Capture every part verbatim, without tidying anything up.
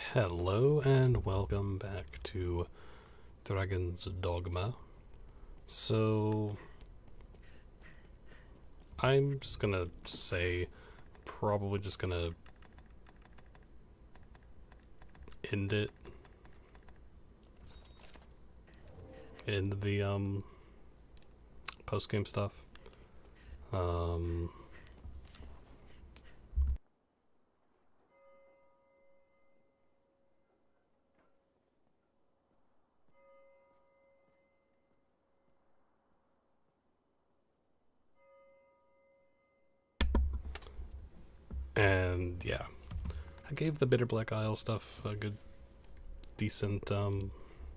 Hello and welcome back to Dragon's Dogma. So, I'm just gonna say, probably just gonna end it. End the, um, post-game stuff. Um... And yeah, I gave the Bitter Black Isle stuff a good, decent um,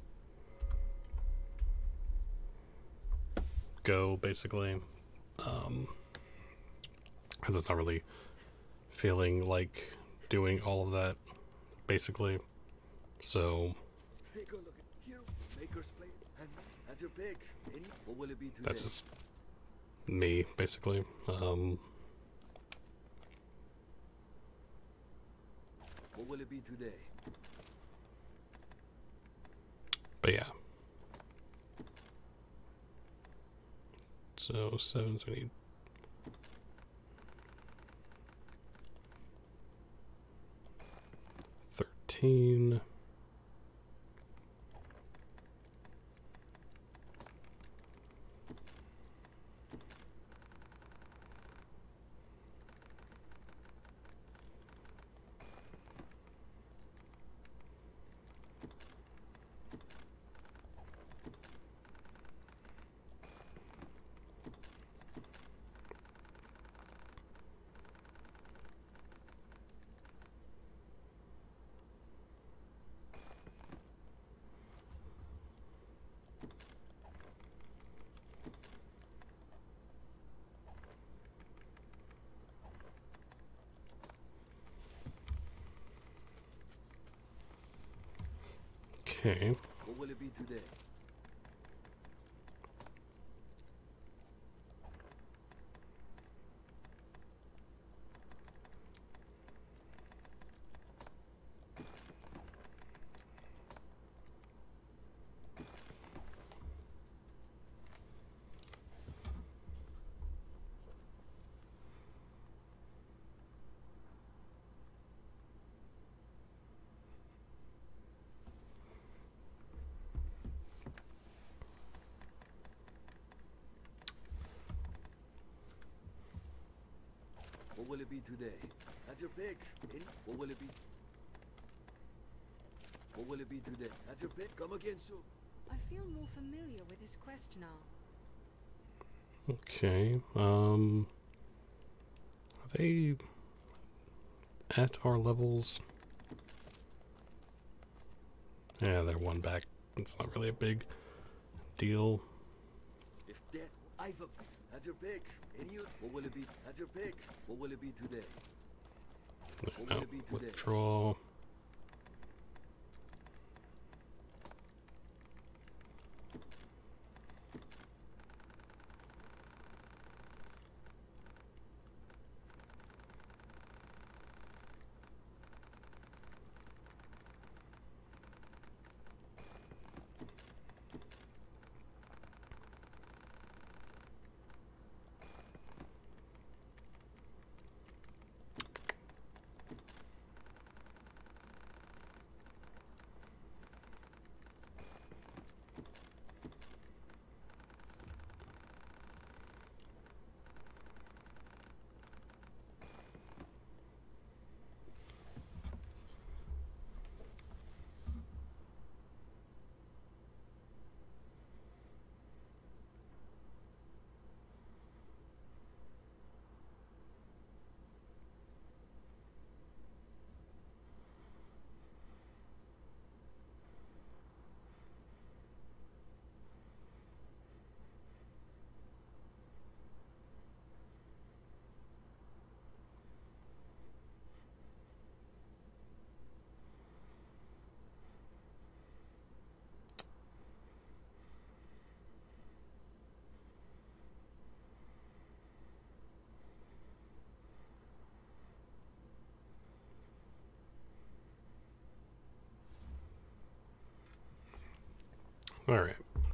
go, basically. Um, I'm just not really feeling like doing all of that, basically. So Take a look at here, Maker's Plate, and have your pick. Any, what will it be today? that's just me, basically. Um, What will it be today? but yeah. So seven, so we need thirteen. Okay. What will it be today? What will it be today? Have your pick. Any, what will it be? What will it be today? Have your pick. Come again soon. I feel more familiar with this quest now. Okay. Um, are they at our levels? Yeah, they're one back. It's not really a big deal. If that, I've a have your pick. Any, what will it be? Have your pick. What will it be today? What No, will it be today? withdraw. Alright.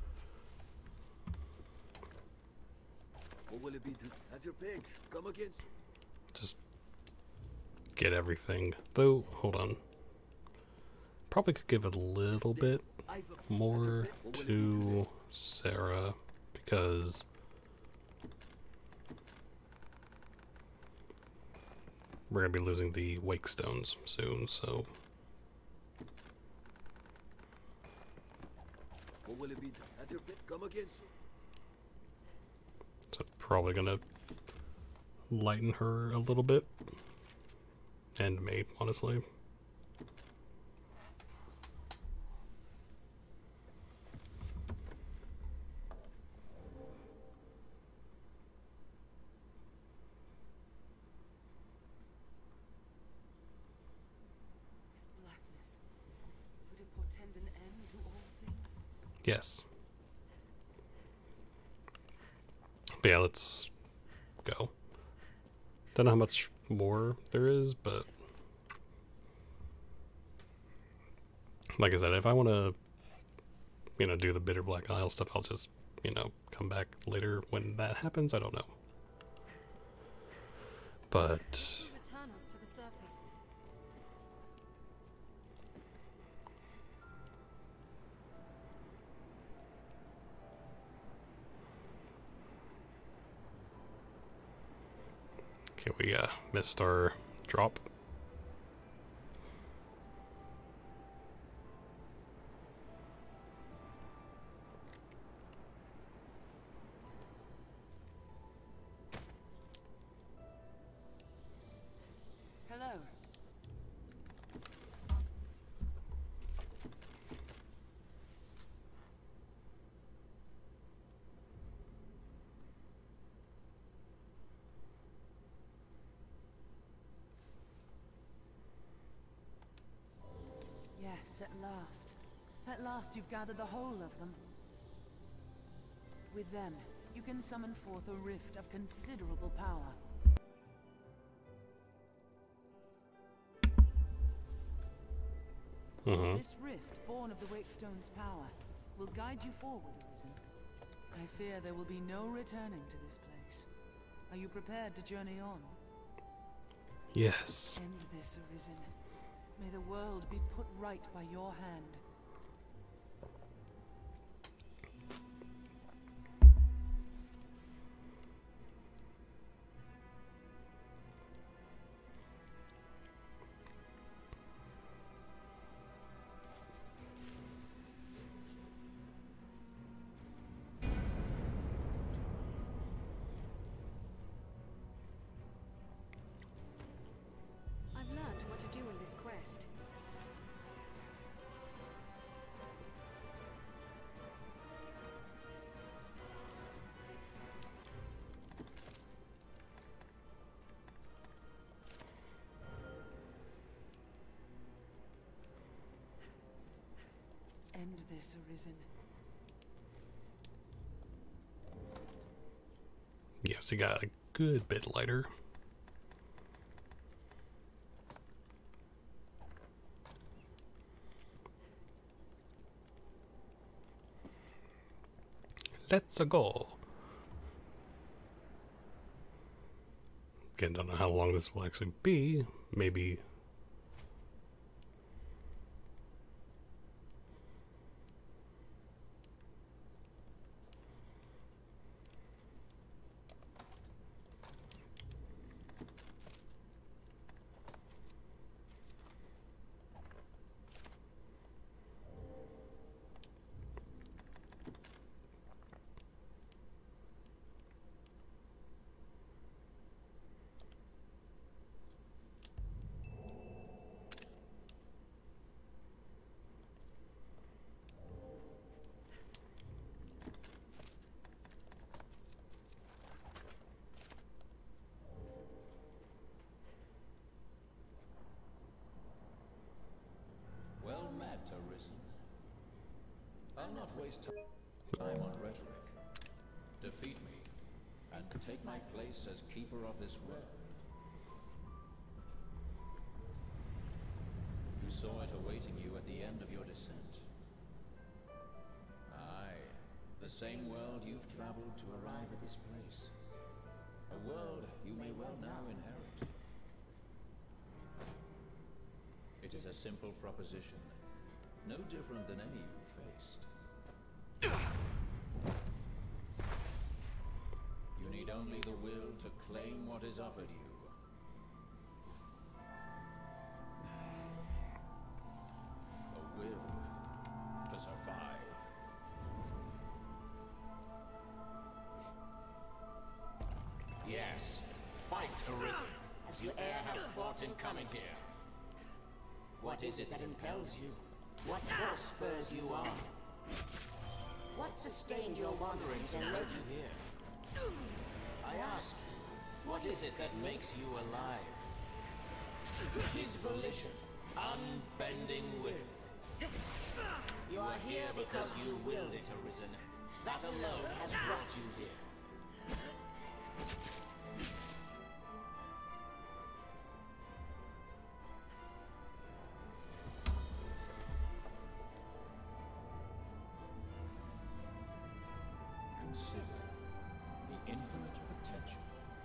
What will it be to have your pick? Come again. Just get everything. Though, hold on. Probably could give it a little bit more to Sarah because we're gonna be losing the Wake Stones soon, so. What will it be to have your pick? Come again. So it's probably gonna lighten her a little bit. And me, honestly. This blackness, would it portend an end to all things? Yes. But yeah, let's go. Don't know how much more there is, but like I said, if I want to, you know, do the Bitter Black Isle stuff, I'll just, you know, come back later when that happens. I don't know. But Return us to the surface. okay, we uh, missed our drop. Hello. Yes, at last. At last you've gathered the whole of them. With them, you can summon forth a rift of considerable power. Mm-hmm. This rift, born of the Wakestone's power, will guide you forward, Arisen. I fear there will be no returning to this place. Are you prepared to journey on? Yes. End this, Arisen. May the world be put right by your hand. I've learned what to do in this quest. End this, Arisen. Yes, you got a good bit lighter. Let's go. Again, don't know how long this will actually be. Maybe. Well met, Arisen. I'll not waste time on rhetoric. Defeat me, and take my place as keeper of this well. You saw it awaiting you at the end of your descent. The same world you've traveled to arrive at this place. A world you may well now inherit. It is a simple proposition, no different than any you've faced. You need only the will to claim what is offered you. A will to survive. Yes, fight, Arisen, as you e'er have fought in coming here. What is it that impels you? What force spurs you on? What sustained your wanderings and led you here? I ask you, what is it that makes you alive? It is volition, unbending will. You are here because you willed it, Arisen. That alone has brought you here. Consider the infinite potential.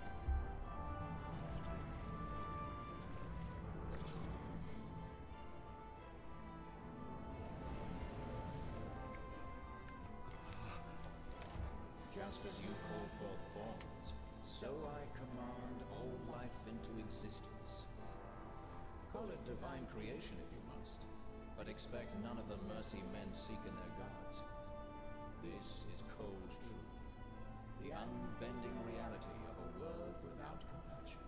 Just as you call forth forms, so I command all life into existence. Call it divine creation if you must, but expect none of the mercy men seek in their gods. This is cold truth, the unbending reality of a world without compassion.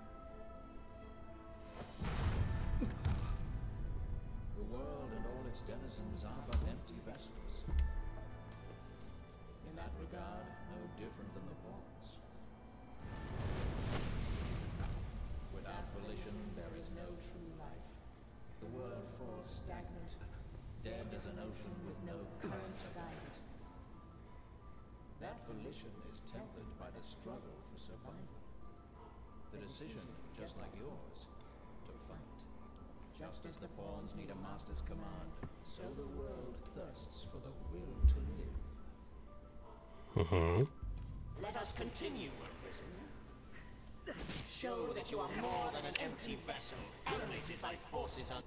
The world and all its denizens are but empty vessels. In that regard, no different than the pawns. Without volition, there is no true life. The world falls stagnant, dead as an ocean with no current to guide it. That volition is tempered by the struggle for survival. The decision, just like yours, to fight. Just as the pawns need a master's command, so the world thirsts for the will to live. Mm-hmm. Let us continue, Arisen. Show that you are more than an empty vessel, animated by forces un-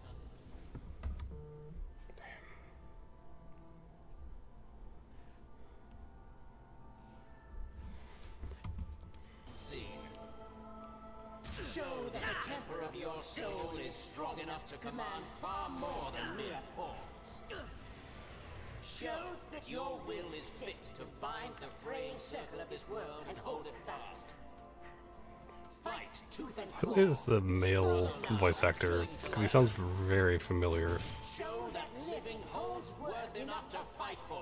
unseen. Show that the temper of your soul is strong enough to command far more than mere pawns. Show that your will is fit to bind the fraying circle of this world and hold it fast. Fight tooth and Who claw. is the male voice actor? Because he sounds very familiar. Show that living holds worth enough to fight for.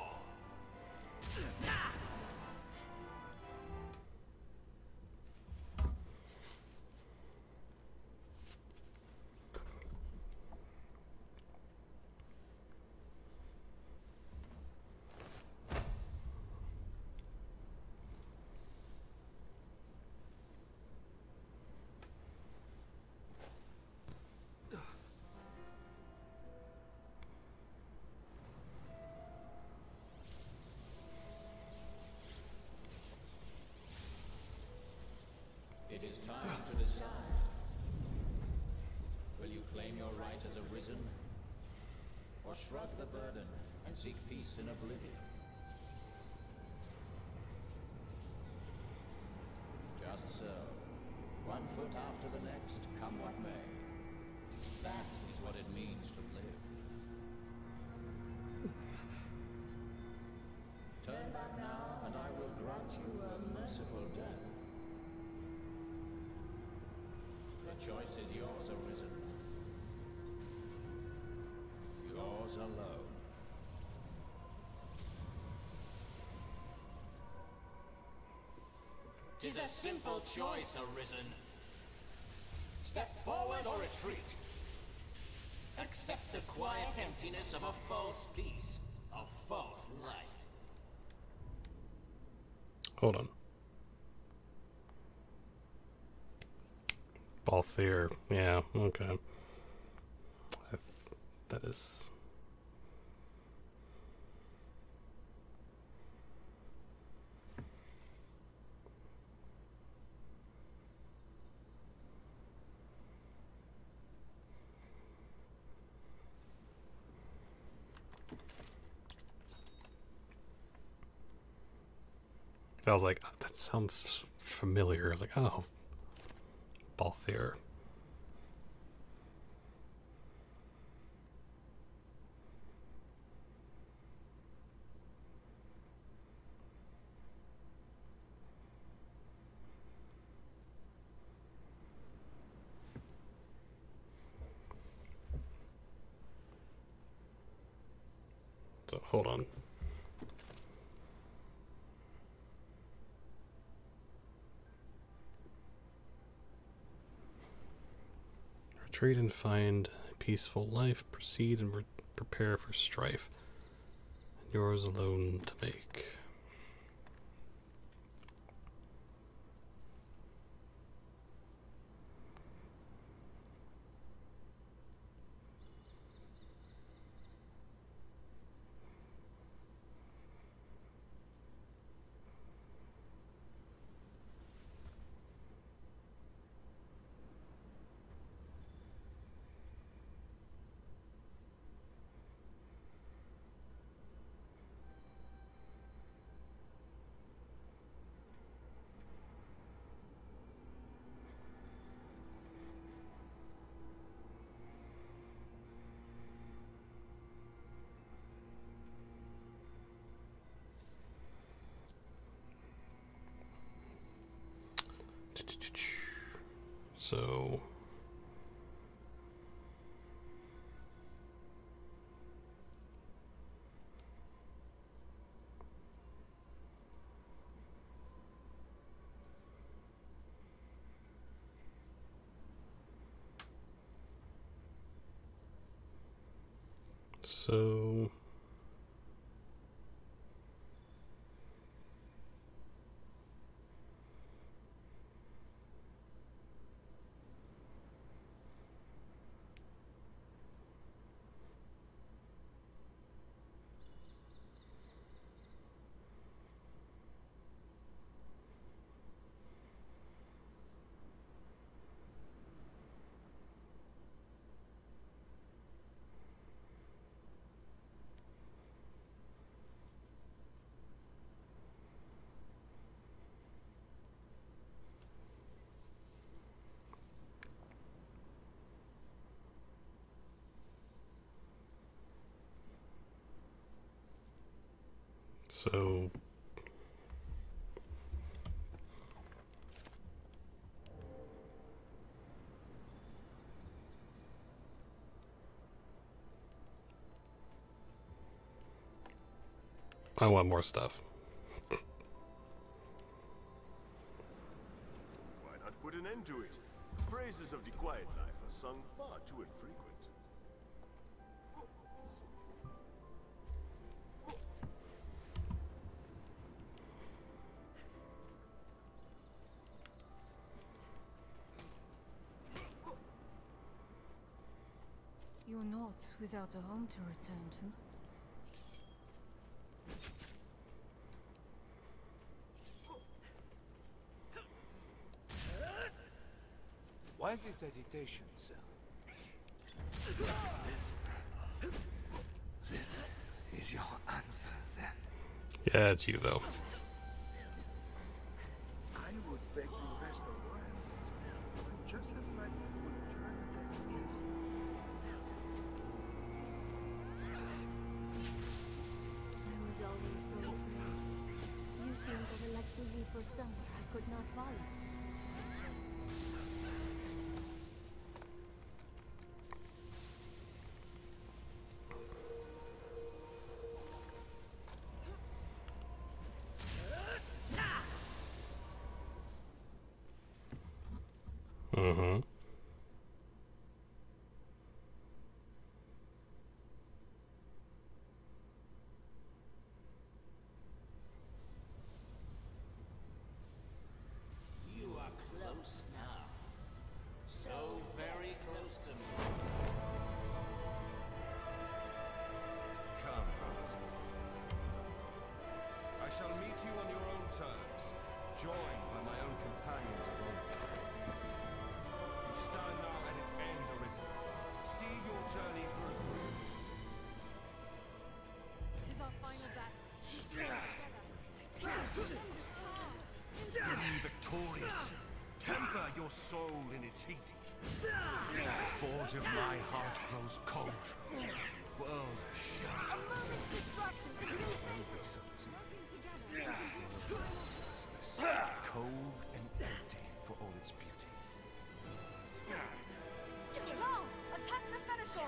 It is time to decide. Will you claim your right as Arisen? Or shrug the burden and seek peace in oblivion? Just so. One foot after the next, come what may. That is what it means to live. Turn back now, and I will grant you a merciful death. The choice is yours, Arisen. Yours alone. Tis a simple choice, Arisen. Step forward or retreat. Accept the quiet emptiness of a false peace, a false life. Hold on. Balthier. Yeah, okay. I, that is... I was like, oh, that sounds familiar. I was like, oh, Balthier. So hold on. Retreat and find a peaceful life. Proceed and re prepare for strife. Yours alone to make. So So So I want more stuff. Why not put an end to it? Praises of the quiet life are sung far too infrequent. You're not without a home to return to. Why this hesitation, sir? This... This is your answer, then? Yeah, it's you though. I would beg you rest a while, but just as like you would turn back east. I was always so afraid. You seemed to like to leave for somewhere I could not follow. Mm-hmm. You are close now. soul in its heat. The forge of my heart grows cold. The world shuts. A moment's distraction could mean anything. Working together. Cold and empty for all its beauty. Go! Attack the Seneschal!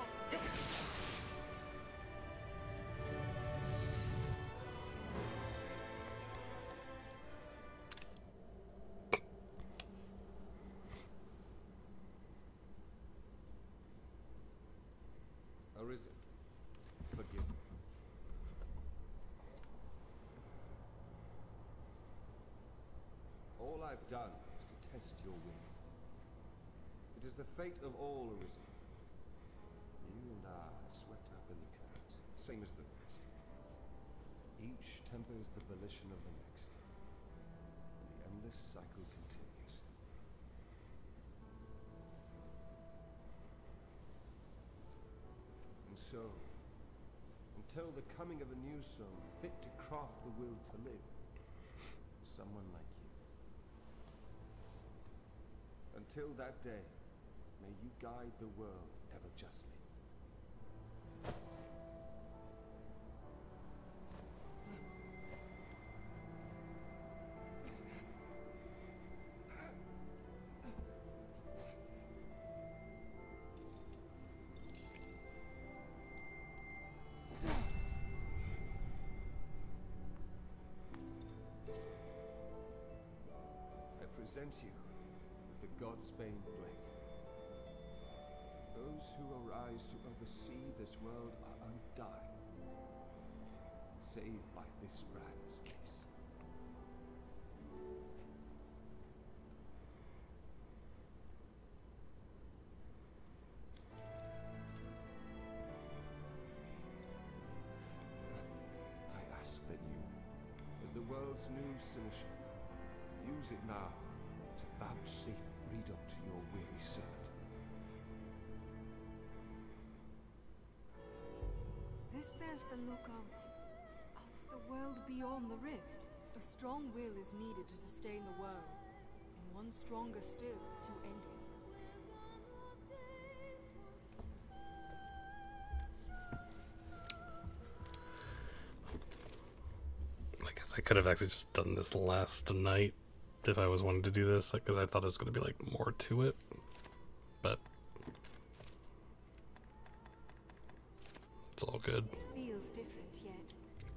Arisen, forgive me. All I've done is to test your will. It is the fate of all Arisen. You and I are swept up in the current, same as the rest. Each tempers the volition of the next, and the endless cycle continues. And so, until the coming of a new soul fit to craft the will to live, someone like you. Until that day, may you guide the world ever justly. I present you with the Godsbane Blade. Those who arise to oversee this world are undying, save by this brand's case. I ask that you, as the world's new Seneschal, use it now to vouchsafe freedom to your weary servant. This bears the look of... of the world beyond the rift. A strong will is needed to sustain the world, and one stronger still to end it. I guess I could have actually just done this last night if I was wanting to do this, because I thought there was going to be like more to it, but it's all good. Feels different yet.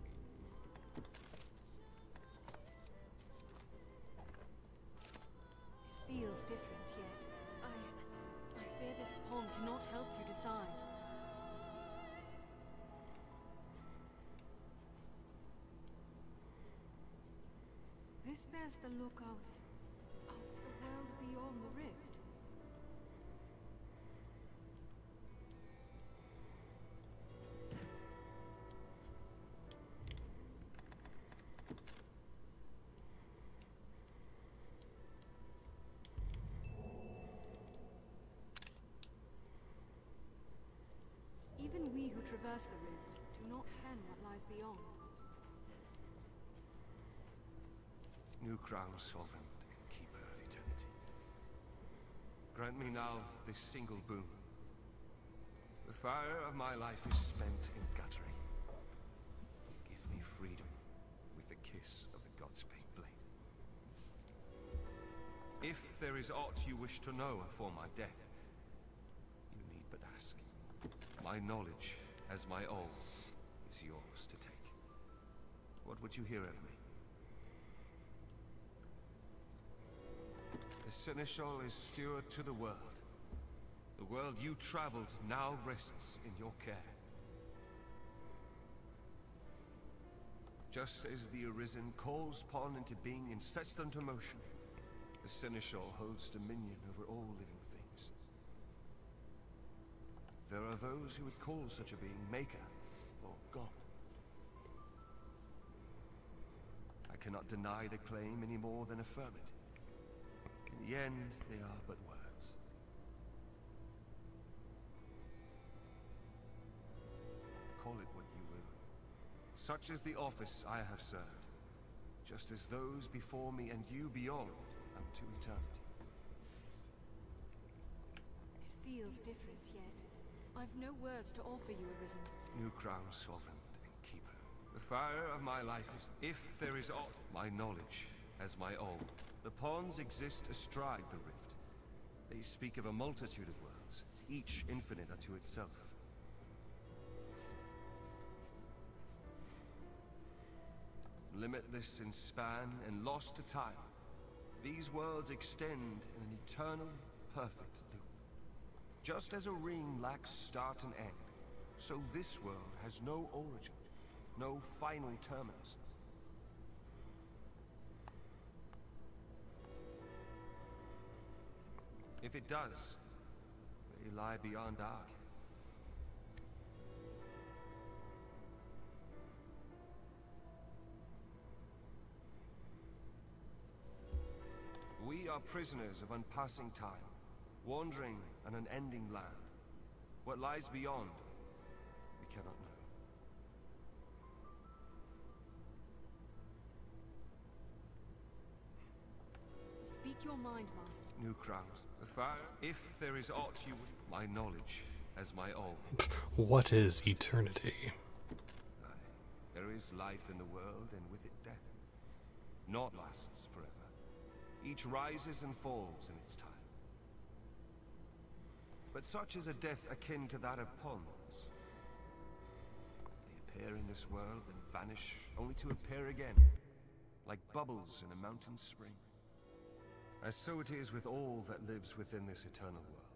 It feels different yet. I... I fear this pawn cannot help you decide. This bears the look of... of the world beyond the rift. Even we who traverse the rift do not ken what lies beyond. New crown sovereign and keeper of eternity. Grant me now this single boon. The fire of my life is spent in guttering. Give me freedom with the kiss of the Godsbane Blade. If there is aught you wish to know afore my death, you need but ask. My knowledge, as my all, is yours to take. What would you hear of me? The Seneschal is steward to the world. The world you traveled now rests in your care. Just as the Arisen calls upon into being and sets them to motion, the Seneschal holds dominion over all living things. There are those who would call such a being Maker or God. I cannot deny the claim any more than affirm it. In the end, they are but words. Call it what you will. Such is the office I have served, just as those before me and you beyond unto eternity. feels different yet. I've no words to offer you, Arisen. New crown sovereign and keeper. The fire of my life is, if there is aught, my knowledge as my own. The pawns exist astride the rift. They speak of a multitude of worlds, each infinite unto itself. Limitless in span and lost to time, these worlds extend in an eternal, perfect loop. Just as a ring lacks start and end, so this world has no origin, no final terminus. If it does, they lie beyond Ark. We are prisoners of unpassing time, wandering an unending land. What lies beyond, we cannot know. Speak your mind, Master. New crowns, the fire. If there is aught you would, my knowledge as my own. What is eternity? Aye, there is life in the world, and with it death. Naught lasts forever. Each rises and falls in its time. But such is a death akin to that of ponds. They appear in this world and vanish, only to appear again, like bubbles in a mountain spring. As so it is with all that lives within this eternal world.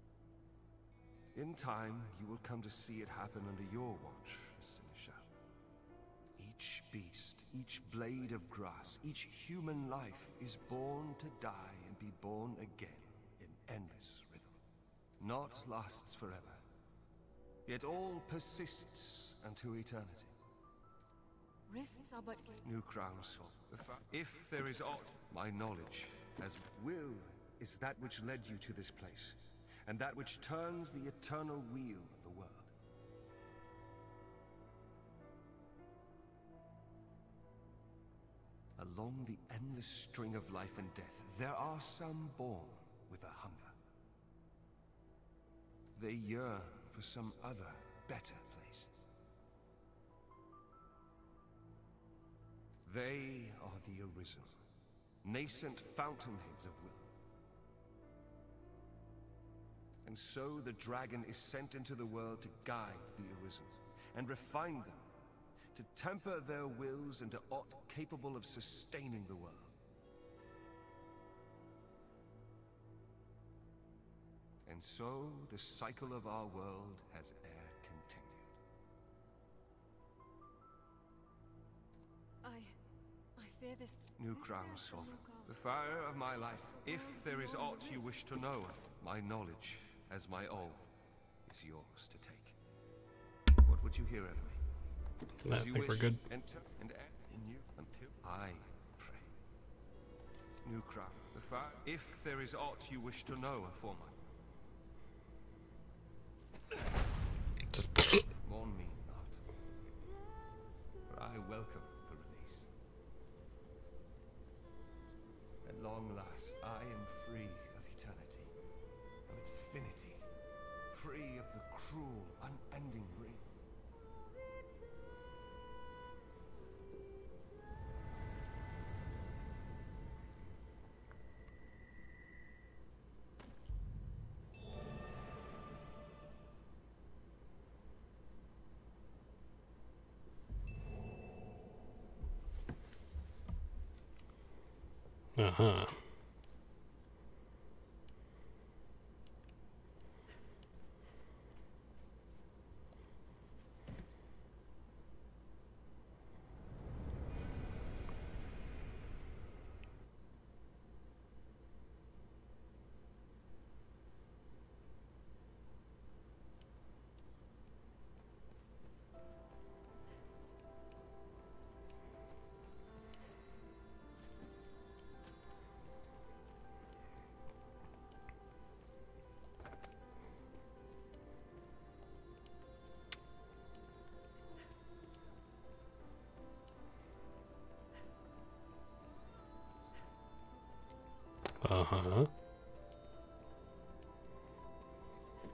In time, you will come to see it happen under your watch, Seneschal. Each beast, each blade of grass, each human life is born to die and be born again in endless rhythm. Naught lasts forever, yet all persists unto eternity. Rifts are but... New crown soul. If there is aught, my knowledge as will is that which led you to this place, and that which turns the eternal wheel of the world. Along the endless string of life and death, there are some born with a hunger. They yearn for some other, better place. They are the Arisen, nascent fountainheads of will. And so the dragon is sent into the world to guide the Arisen, and refine them, to temper their wills into aught capable of sustaining the world. And so the cycle of our world has e'er continued. I... I fear this... New this crown bears the sovereign, look of- the fire of my life. If there is aught you wish to know of, my knowledge as my own is yours to take. What would you hear of me? I As you think we're wish, good. enter and act in you until I pray. New crown, the fire. If there is aught you wish to know of for my Just mourn me not, for I welcome the release. At long last, I am free of eternity, of infinity, free of the cruel, unending ring. uh-huh. Uh-huh.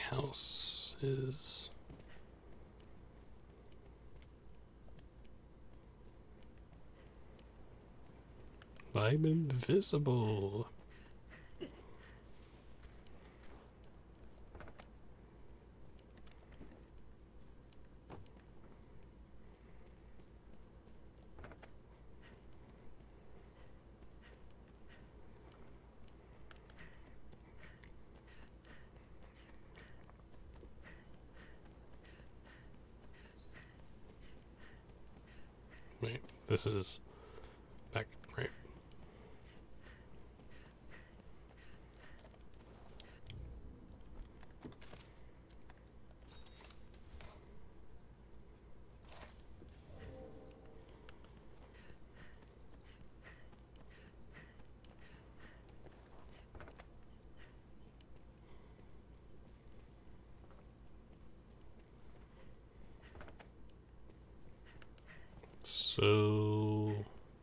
house is. I'm invisible. Wait, this is back, right? So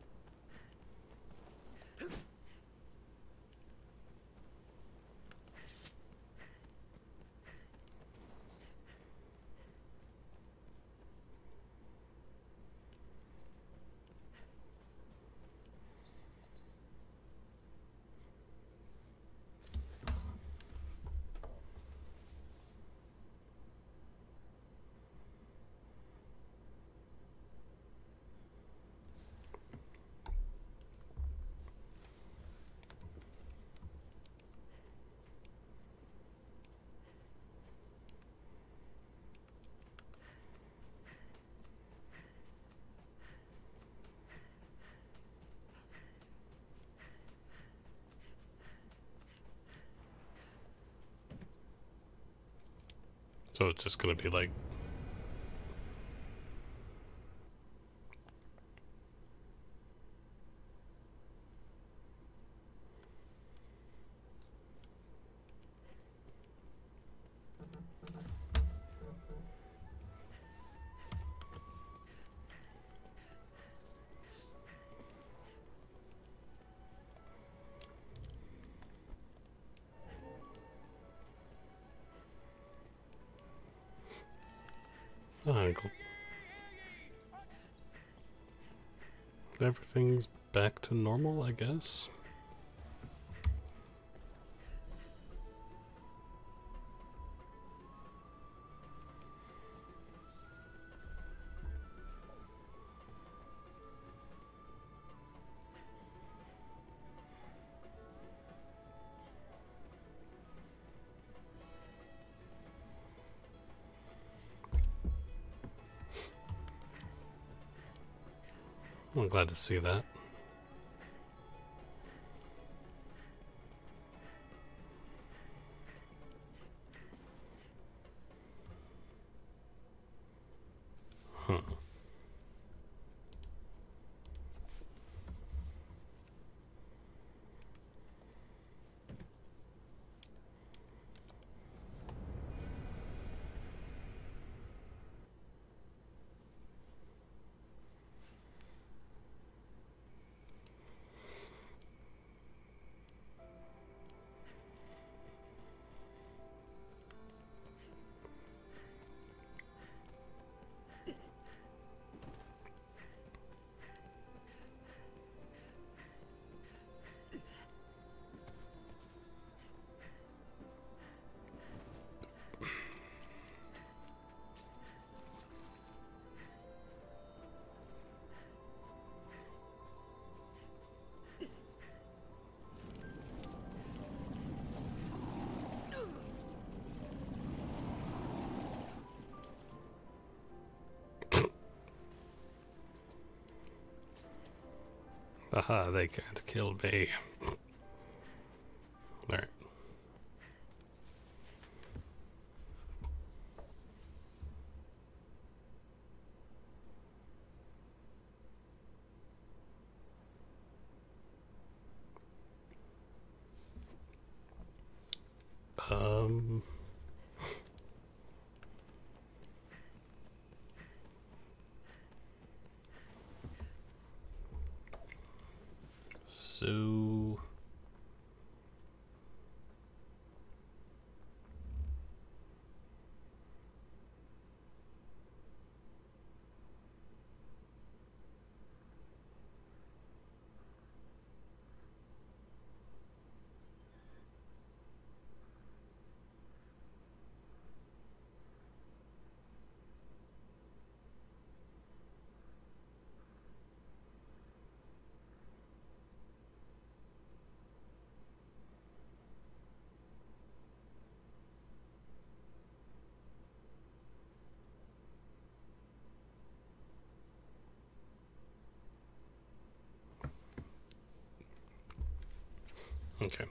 So it's just gonna be like oh, everything's back to normal, I guess. I'm glad to see that. Huh. Aha, they can't kill me. Alright. Um... So... Okay.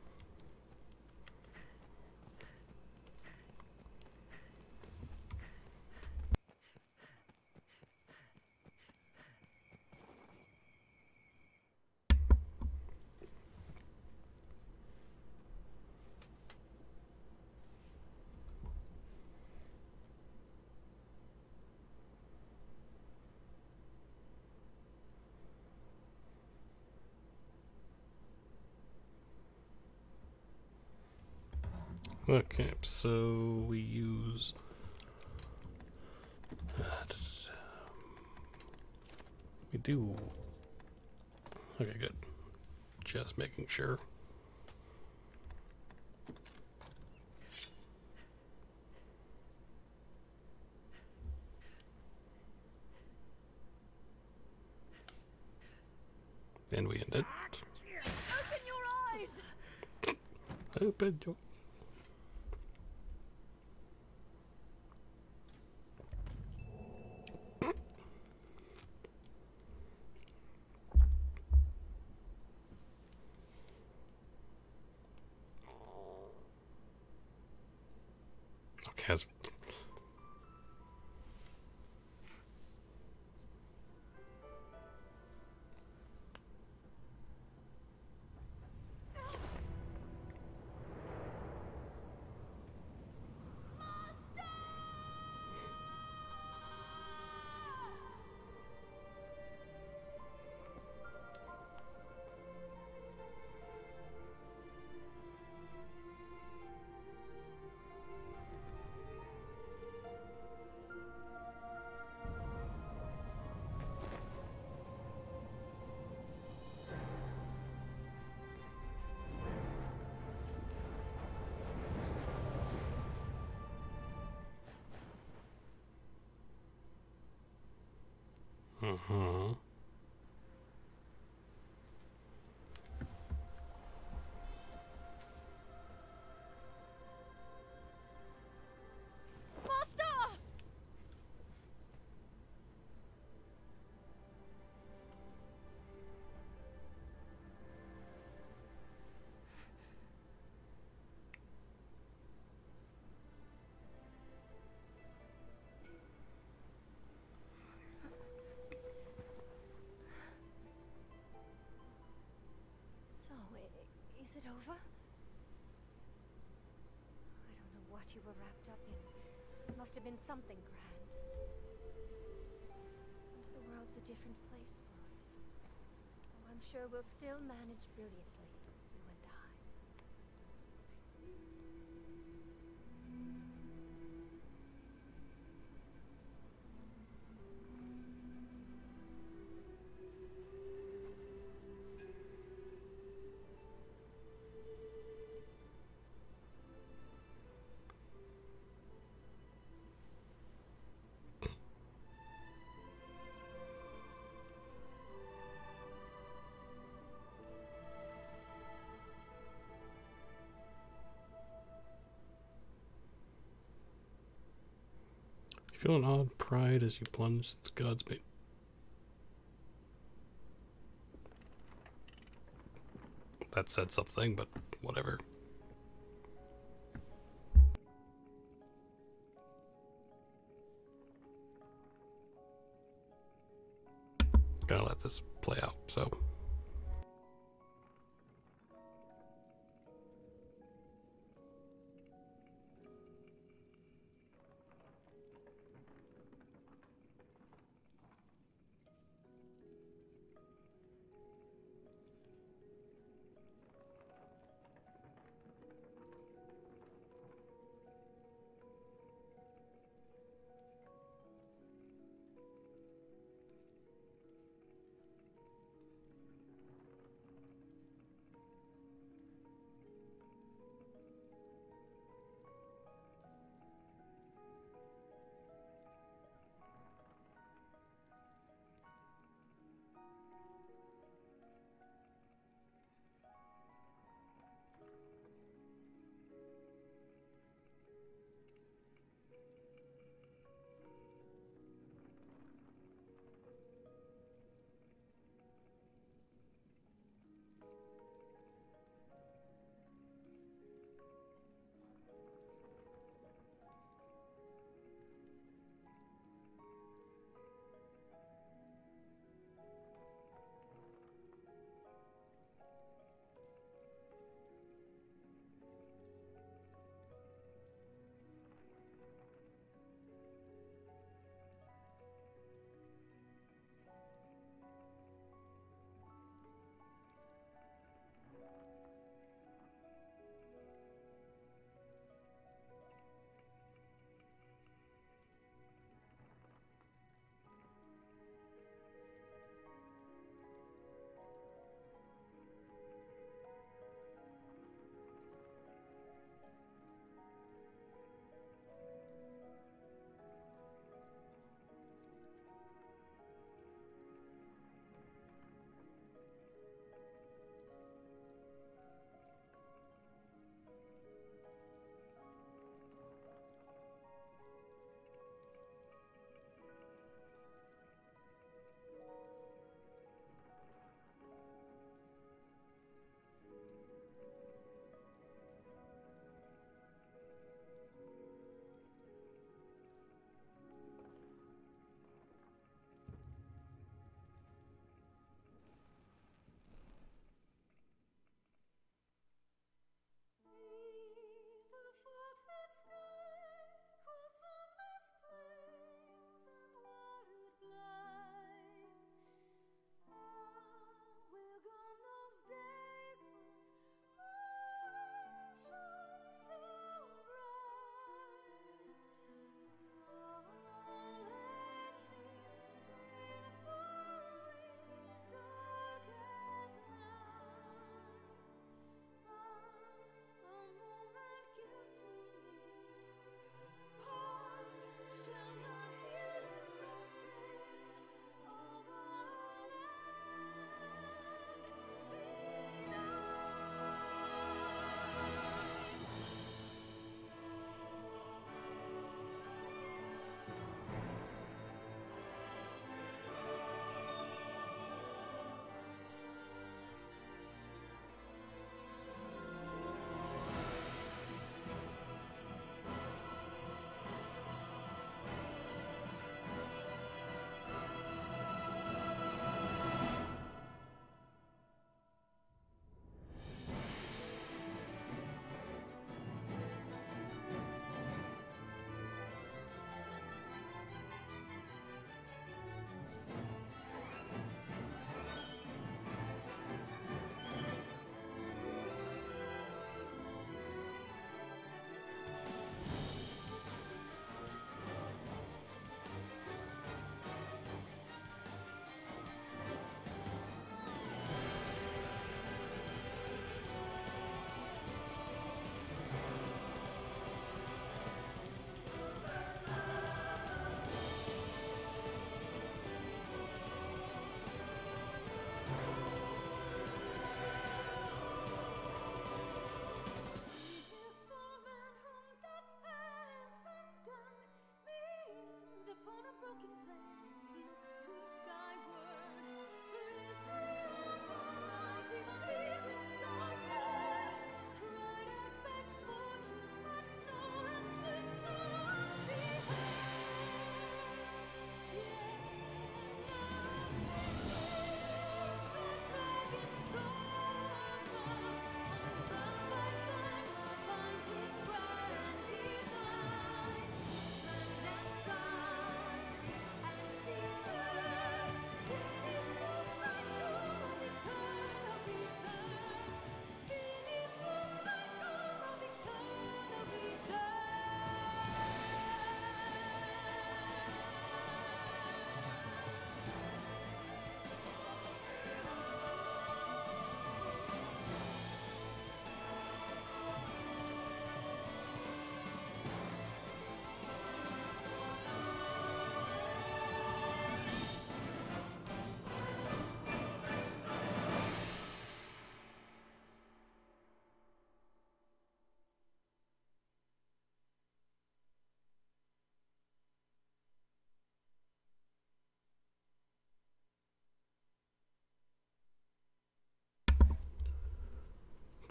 Okay, so we use uh, we do okay, good. Just making sure. And we end it. Open your eyes! Open your Okay, that's uh-huh. Master! So, i- is it over? I don't know what you were wrapped up in. It must have been something grand. And the world's a different place for it. Oh, I'm sure we'll still manage brilliantly, you and I. You feel an odd pride as you plunge the god's bait. That said something, but whatever. Gotta let this play out, so.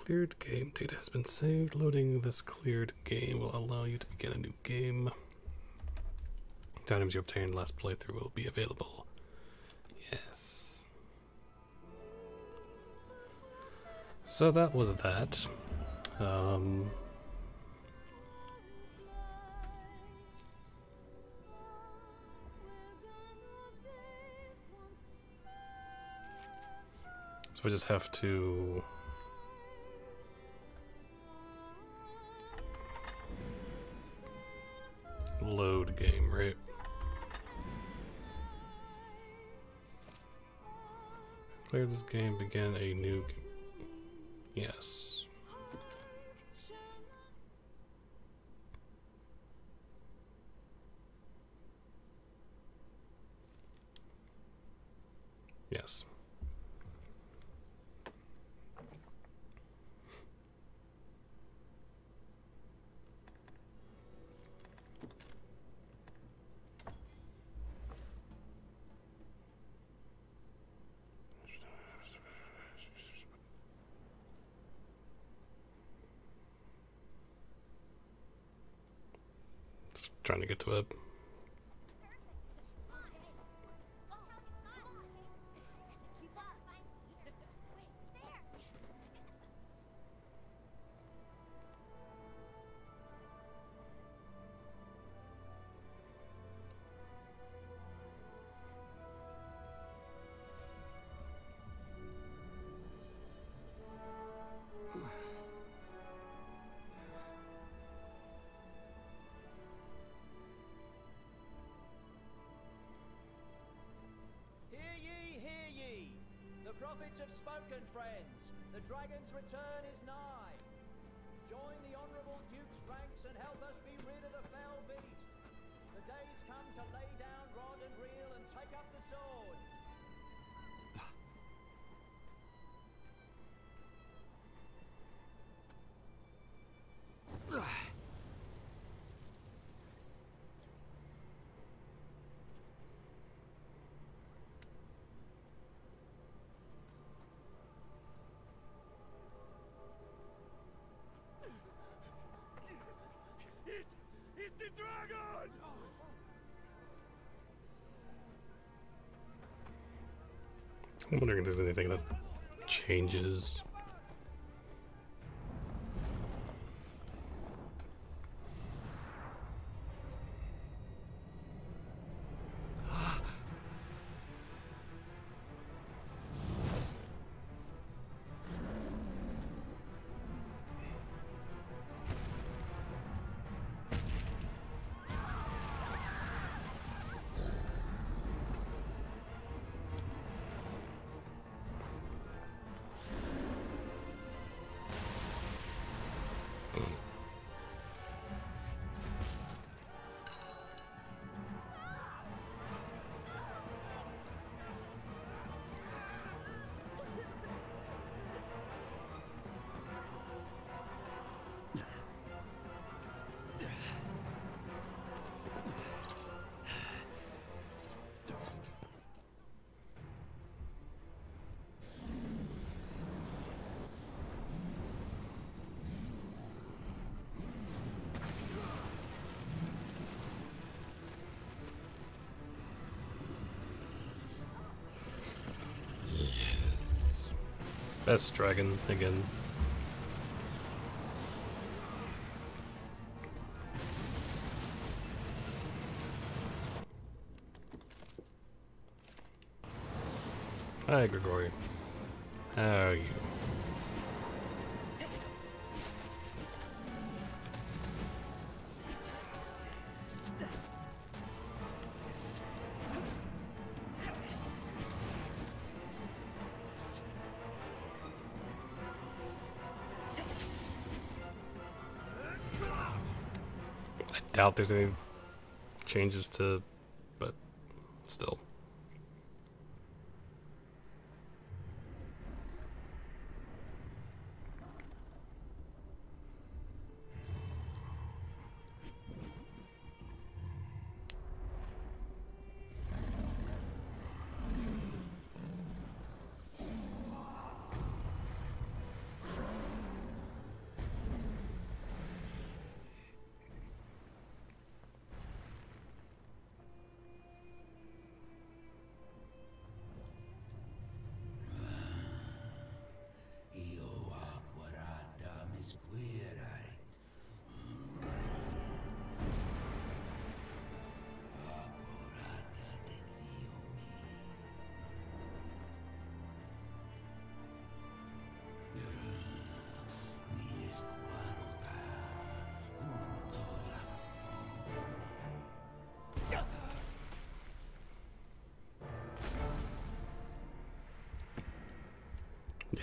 Cleared game data has been saved. Loading this cleared game will allow you to begin a new game. The items you obtained last playthrough will be available. Yes. So that was that. Um... So we just have to load game, right? Clear this game, begin a new game. Yes. Yes. Just trying to get to it. Have spoken, friends. The dragon's return is nigh. Join the honorable duke's ranks and help us be rid of the fell beast. The day's come to lay down rod and reel and take up the sword. I'm wondering if there's anything that changes. Best dragon again. Hi, Grigori. How are you? Doubt there's any changes to, but still.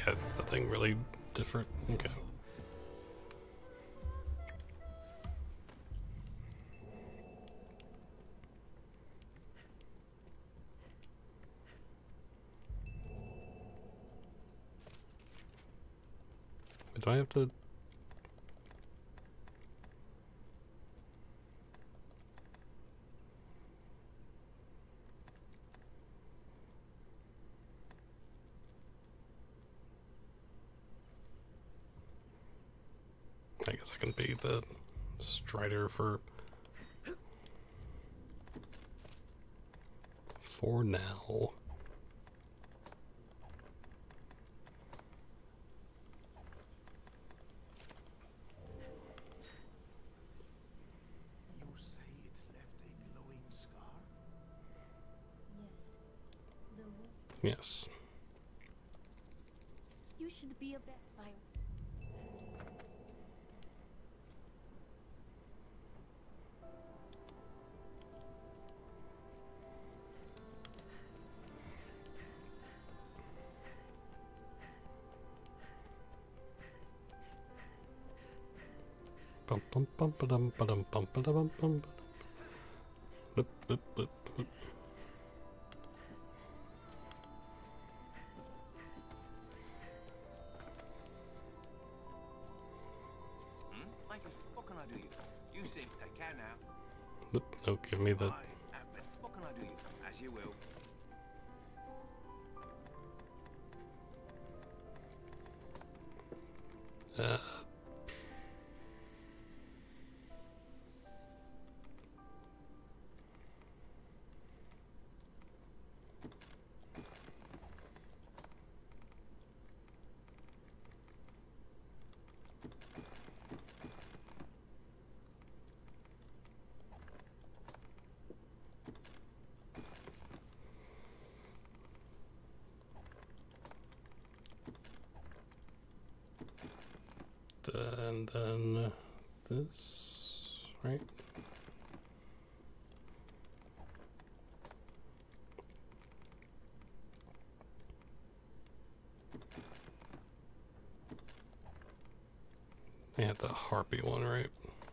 Yeah, it's the thing really different. Okay. Do I have to? I guess I can be the Strider for for now. You say it left a glowing scar? Yes. The wo- Yes. You should be a vet. I Bum bum bum ba-dum ba-dum bum ba-da-bum bum. Boop, boop, boop, boop. Hmm? Michael, what can I do you for? You think I can now? Boop. Oh, give me the. I am, but what can I do you for? As you will. Uh, and then this, right? I had the harpy one, right?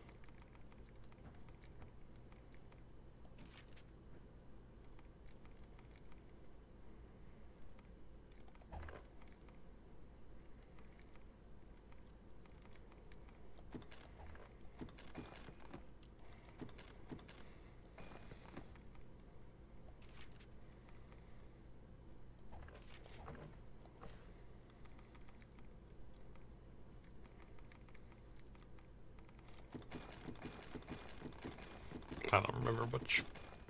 I don't remember which.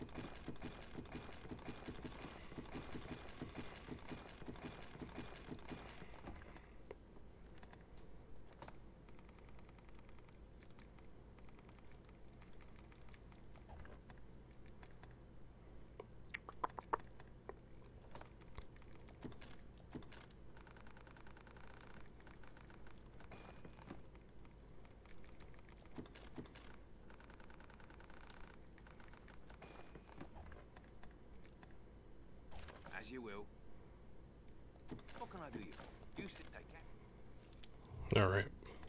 As you will. What can I do you for? You sit, take care. All right.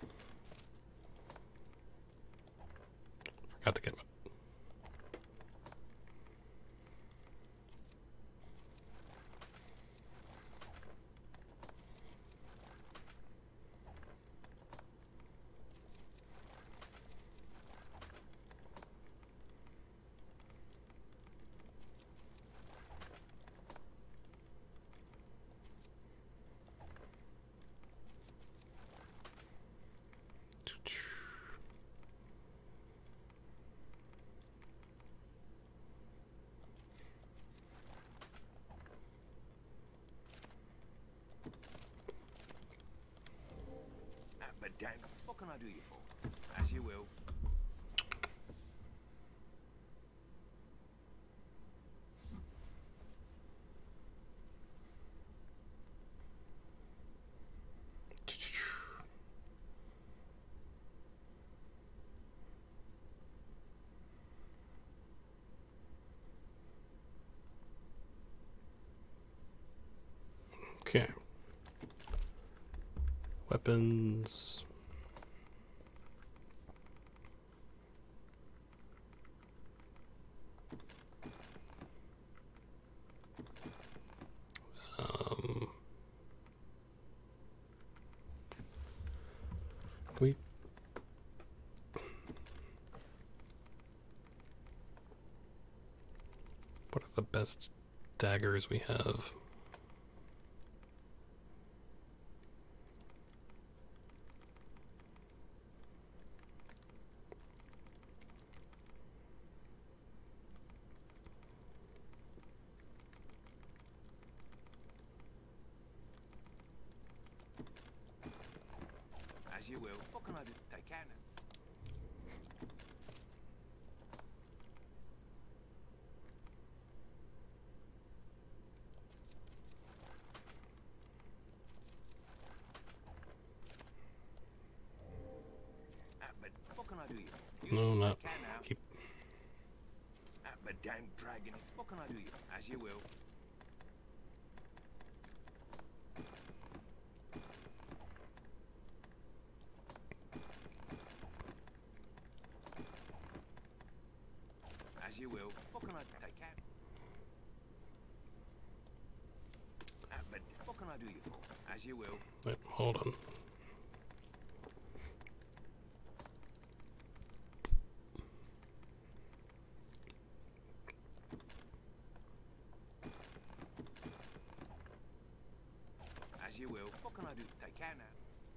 Forgot to get my. Ah, but damn, what can I do you for? As you will. Okay. Weapons. Um, can we? What are the best daggers we have? As you will. What can I do? They can. Uh, but what can I do? You? No, not. Can now. Keep. Uh, but damn dragon. What can I do? You? As you will. As you will. What can I? They can. Uh, but what can I do you for? As you will. Wait, hold on. As you will. What can I do? They can now.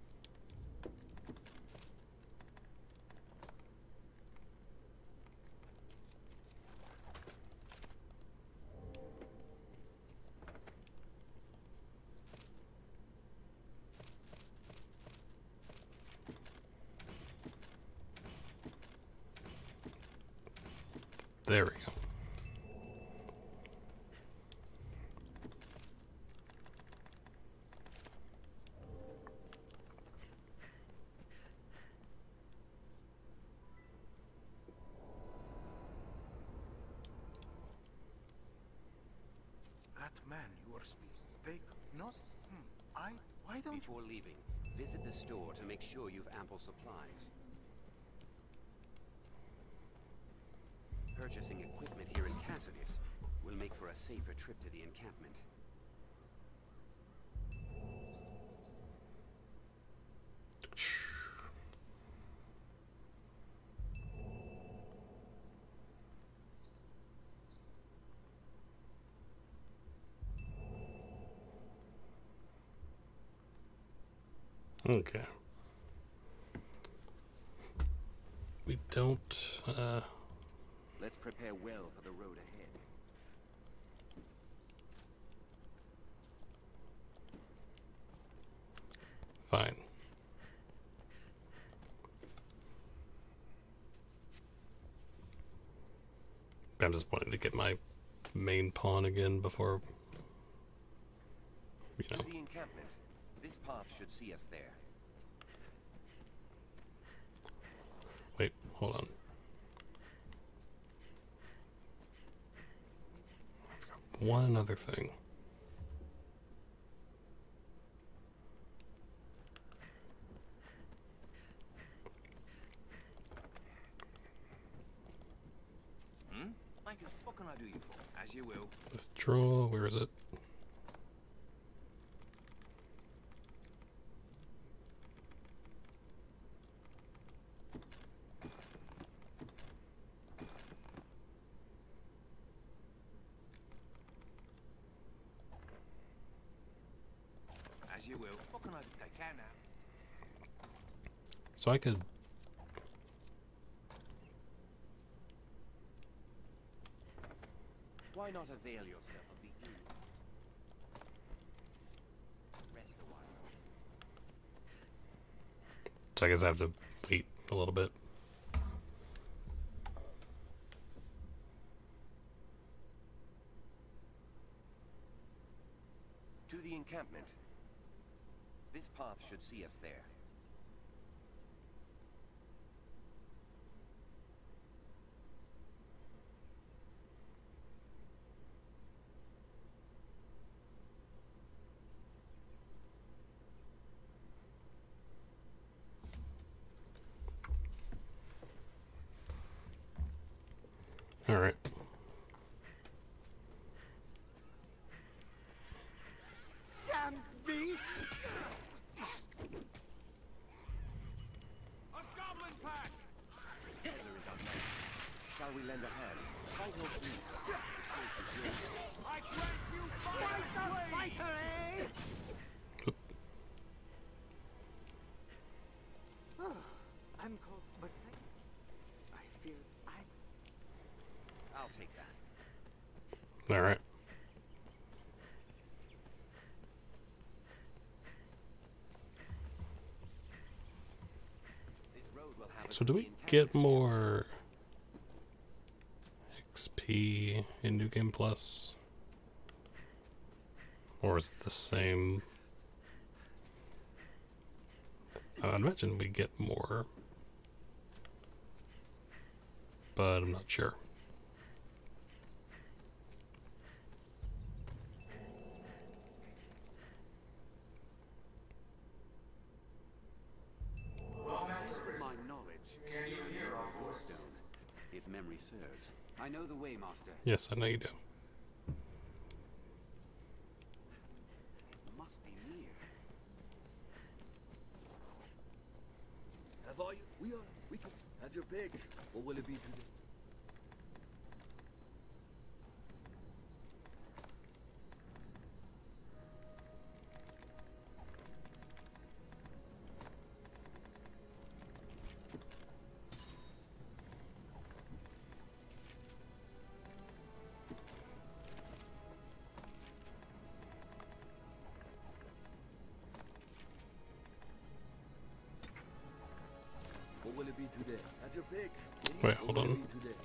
There we go. That man you are speaking, they not. Hmm, I. Why don't Before leaving, visit the store to make sure you've ample supplies. Purchasing equipment here in Cassidy will make for a safer trip to the encampment. Okay. We don't, uh... Let's prepare well for the road ahead. Fine. I'm just wanting to get my main pawn again before, you know. To the encampment. This path should see us there. Wait, hold on. I forgot one other thing. Hmm? Michael, what can I do you for? As you will. This draw, where is it? As you will. What can I do? They can now. So I could... Why not avail yourself of the inn? Rest a while. So I guess I have to wait a little bit. To the encampment. This path should see us there. All right. Damned beast! A goblin pack! There is our place. Shall we lend a hand? Fight or flee? The choice is yours. I grant you fight! Fighter, eh? Oh, I'm cold, but I feel I. I'll take that. All right. This road will have us So do to we the get more X P in New Game Plus? Or is it the same? I imagine we get more, but I'm not sure. Best of my knowledge, can you hear our Warstone? If memory serves. I know the way, Master. Yes, I know you do. It must be near. Have all you? We are. We can have your pick. What will it be today? What will it be today? Have your pick. Any- Wait, what hold will it on. be today?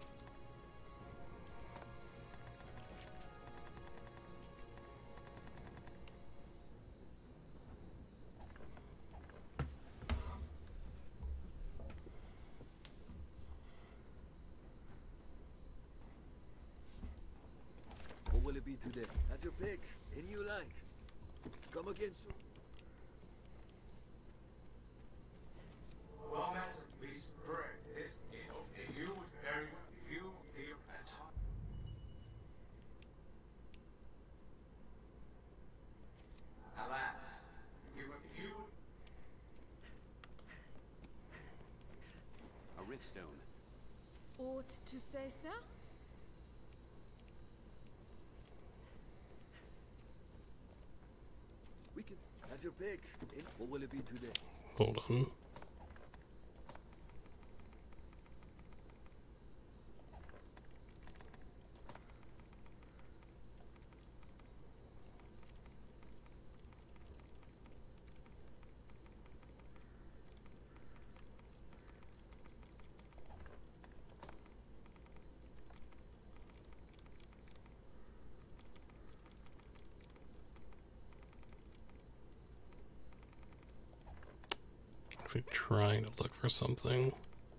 What will it be today? Have your pick. Any you like. Come again soon. Well, Master, please pray this. You know, if you would very if you live at time. Alas, if you if you would A Riftstone. Ought to say, sir? We can have your pick. Any- what will it be today? Hold on. Actually trying to look for something.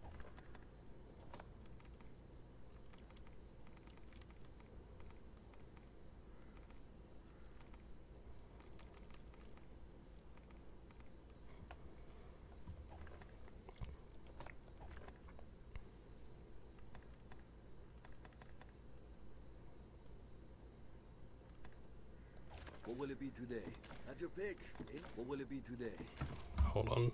What will it be today? Have your pick. Any- what will it be today? Hold on.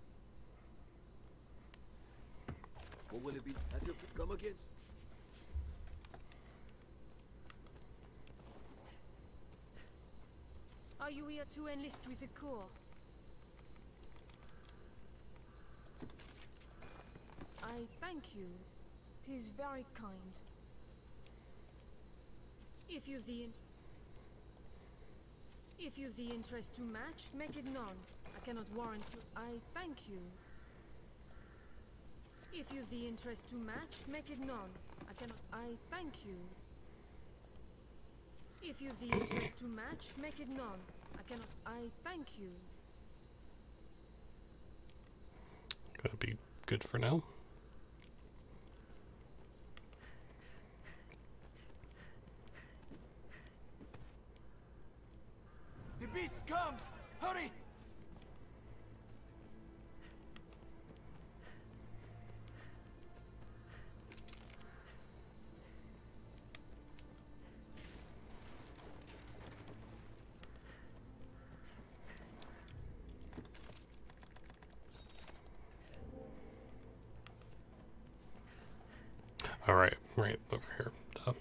What will it be? Have your pick. Come again. Are you here to enlist with the Corps? I thank you. 'Tis very kind. If you've the in If you've the interest to match, make it known. I cannot warrant you. I thank you. If you've the interest to match, make it known. I cannot. I thank you. If you've the interest to match, make it known. I cannot. I thank you. Gonna be good for now. The beast comes! Hurry! All right, right over here. Up.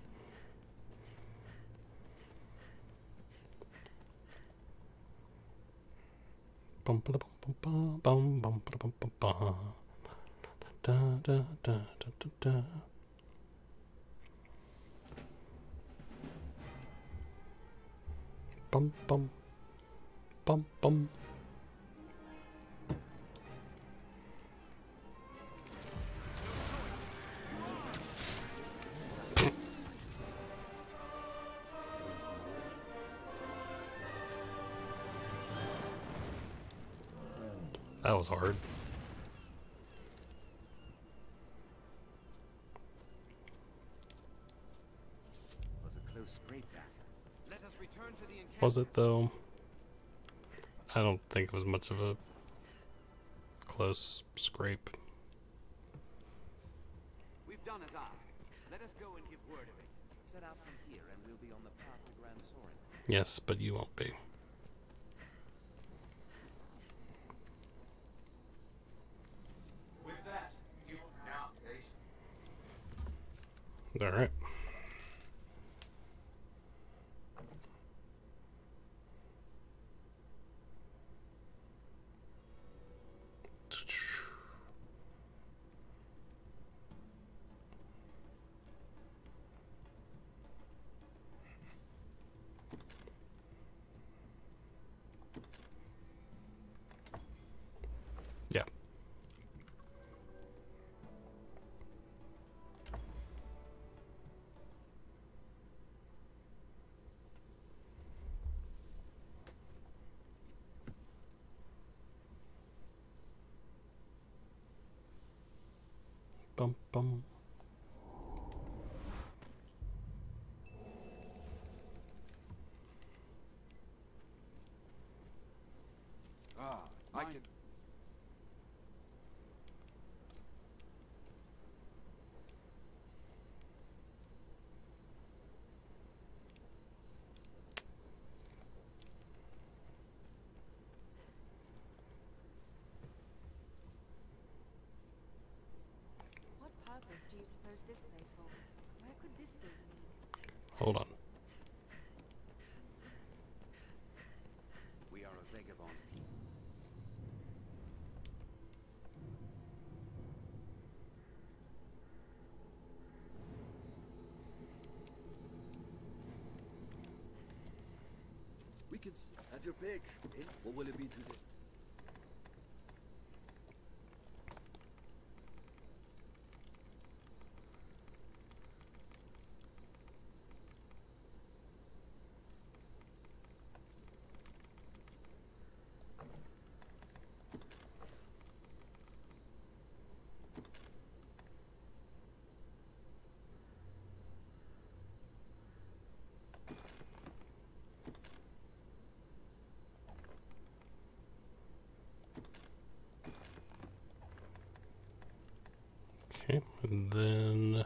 Bum ba bum bum bum bum bum bum bum. Da da da da da da. Bum bum bum bum. That was hard. Was a close scrape that. Let us return to the encampment. Was it though? I don't think it was much of a close scrape. We've done as asked. Let us go and give word of it. Set out from here and we'll be on the path to Grand Sorin. Yes, but you won't be. With that, you now nation. All right. Yeah. Bum bum. Ah, I can... What purpose do you suppose this place holds? Where could this gate lead? Hold on. We are a vagabond people. We can s- have your pick. In what will it be today? Okay, and then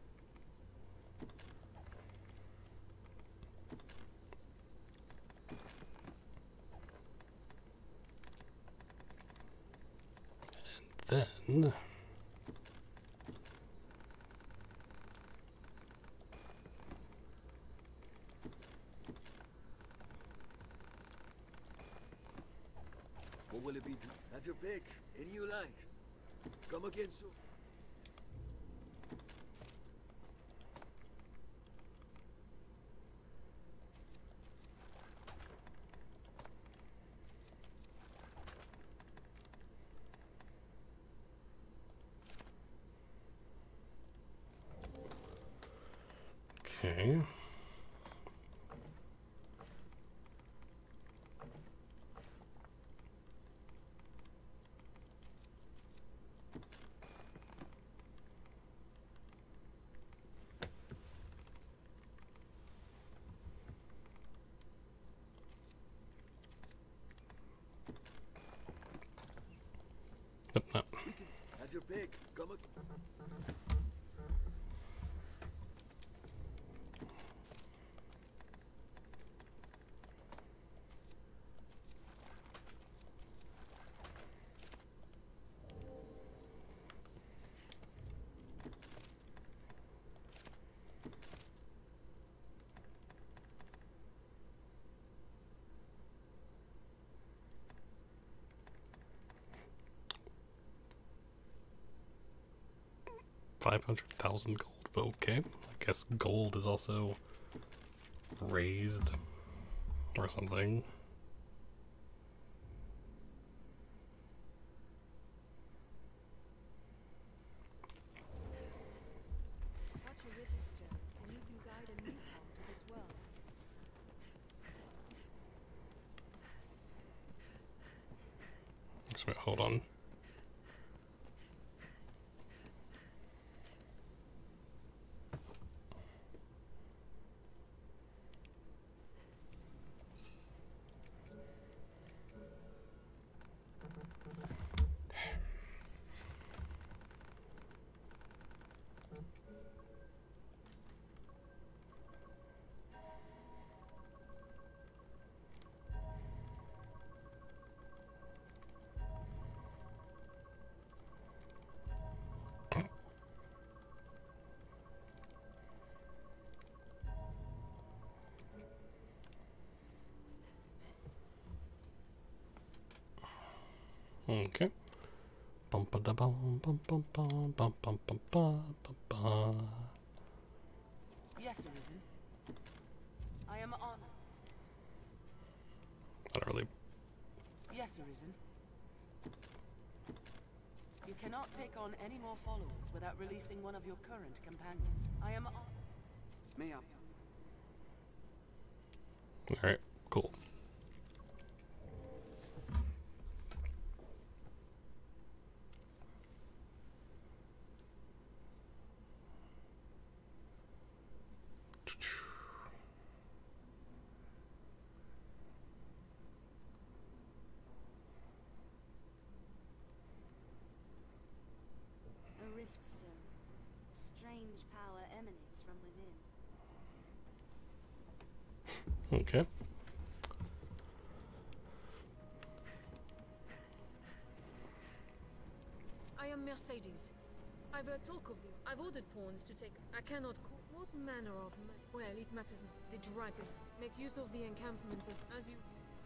and then Come again soon. Okay. Nope, no. We can have your pick. Come again. five hundred thousand gold, but okay. I guess gold is also raised or something. Watch a register, and you can guide a newcomer to this world. Just wait, hold on. Okay. Bum ba da bum bum bum bum bum bum bum bum bum. Yes, Arisen. I am on. Not really. Yes, Arisen. You cannot take on any more followers without releasing one of your current companions. I am on. May I? Alright, cool. A rift stone. Strange power emanates from within. Okay. I am Mercedes. I've heard talk of you. I've ordered pawns to take. I cannot call. What manner of ma well, it matters not. The dragon. Make use of the encampment as, as you.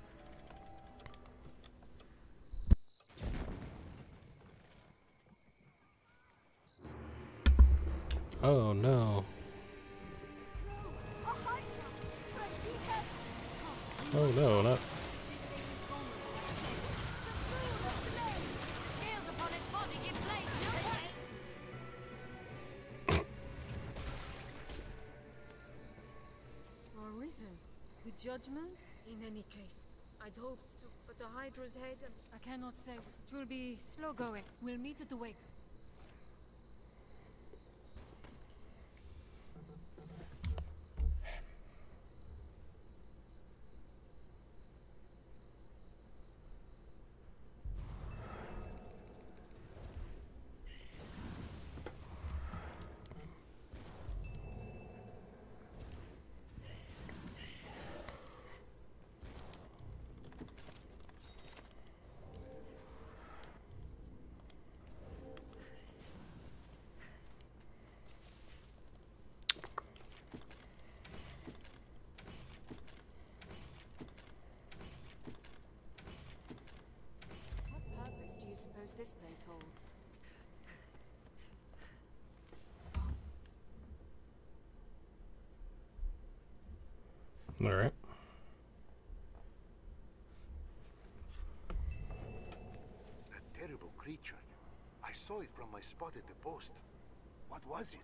Oh no. Oh no, not. Arisen. Good judgment? In any case. I'd hoped to, but a Hydra's head and I cannot say. It will be slow going. We'll meet at the wake. This place holds. Alright. That terrible creature. I saw it from my spot at the post. What was it?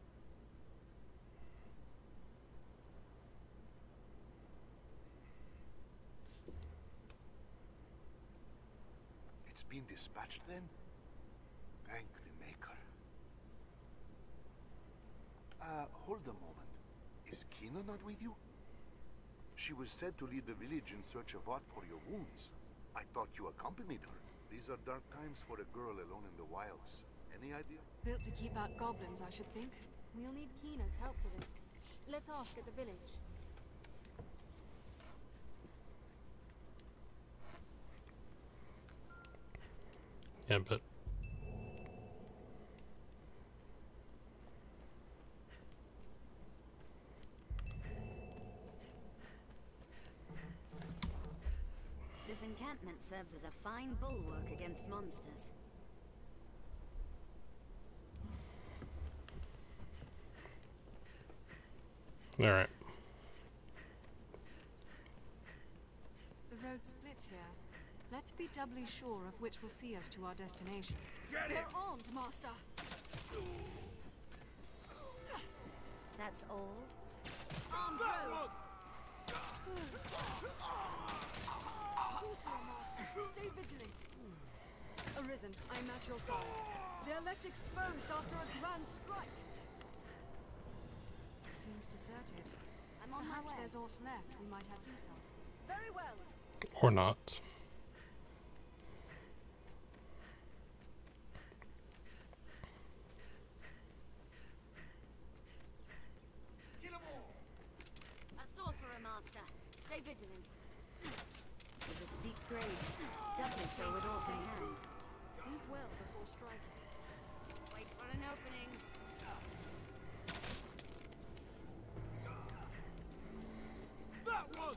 It's been dispatched then? Thank the Maker. Uh, hold a moment. Is Kina not with you? She was said to lead the village in search of art for your wounds. I thought you accompanied her. These are dark times for a girl alone in the wilds. Any idea? Built to keep out goblins, I should think. We'll need Kina's help for this. Let's ask at the village. Yeah, but this encampment serves as a fine bulwark against monsters. all right. The road splits here. Let's be doubly sure of which will see us to our destination. Get They're it! armed, Master! That's all? Armed rogues! Sorcerer Master, stay vigilant. Arisen, I'm at your side. They're left exposed after a grand strike. Seems deserted. I'm on Perhaps my way. there's aught left we might have use of. Very well. Or not. A sorcerer master. Stay vigilant. There's a steep grade. Doubly so with aught in hand. Think well before striking. Wait for an opening. That one!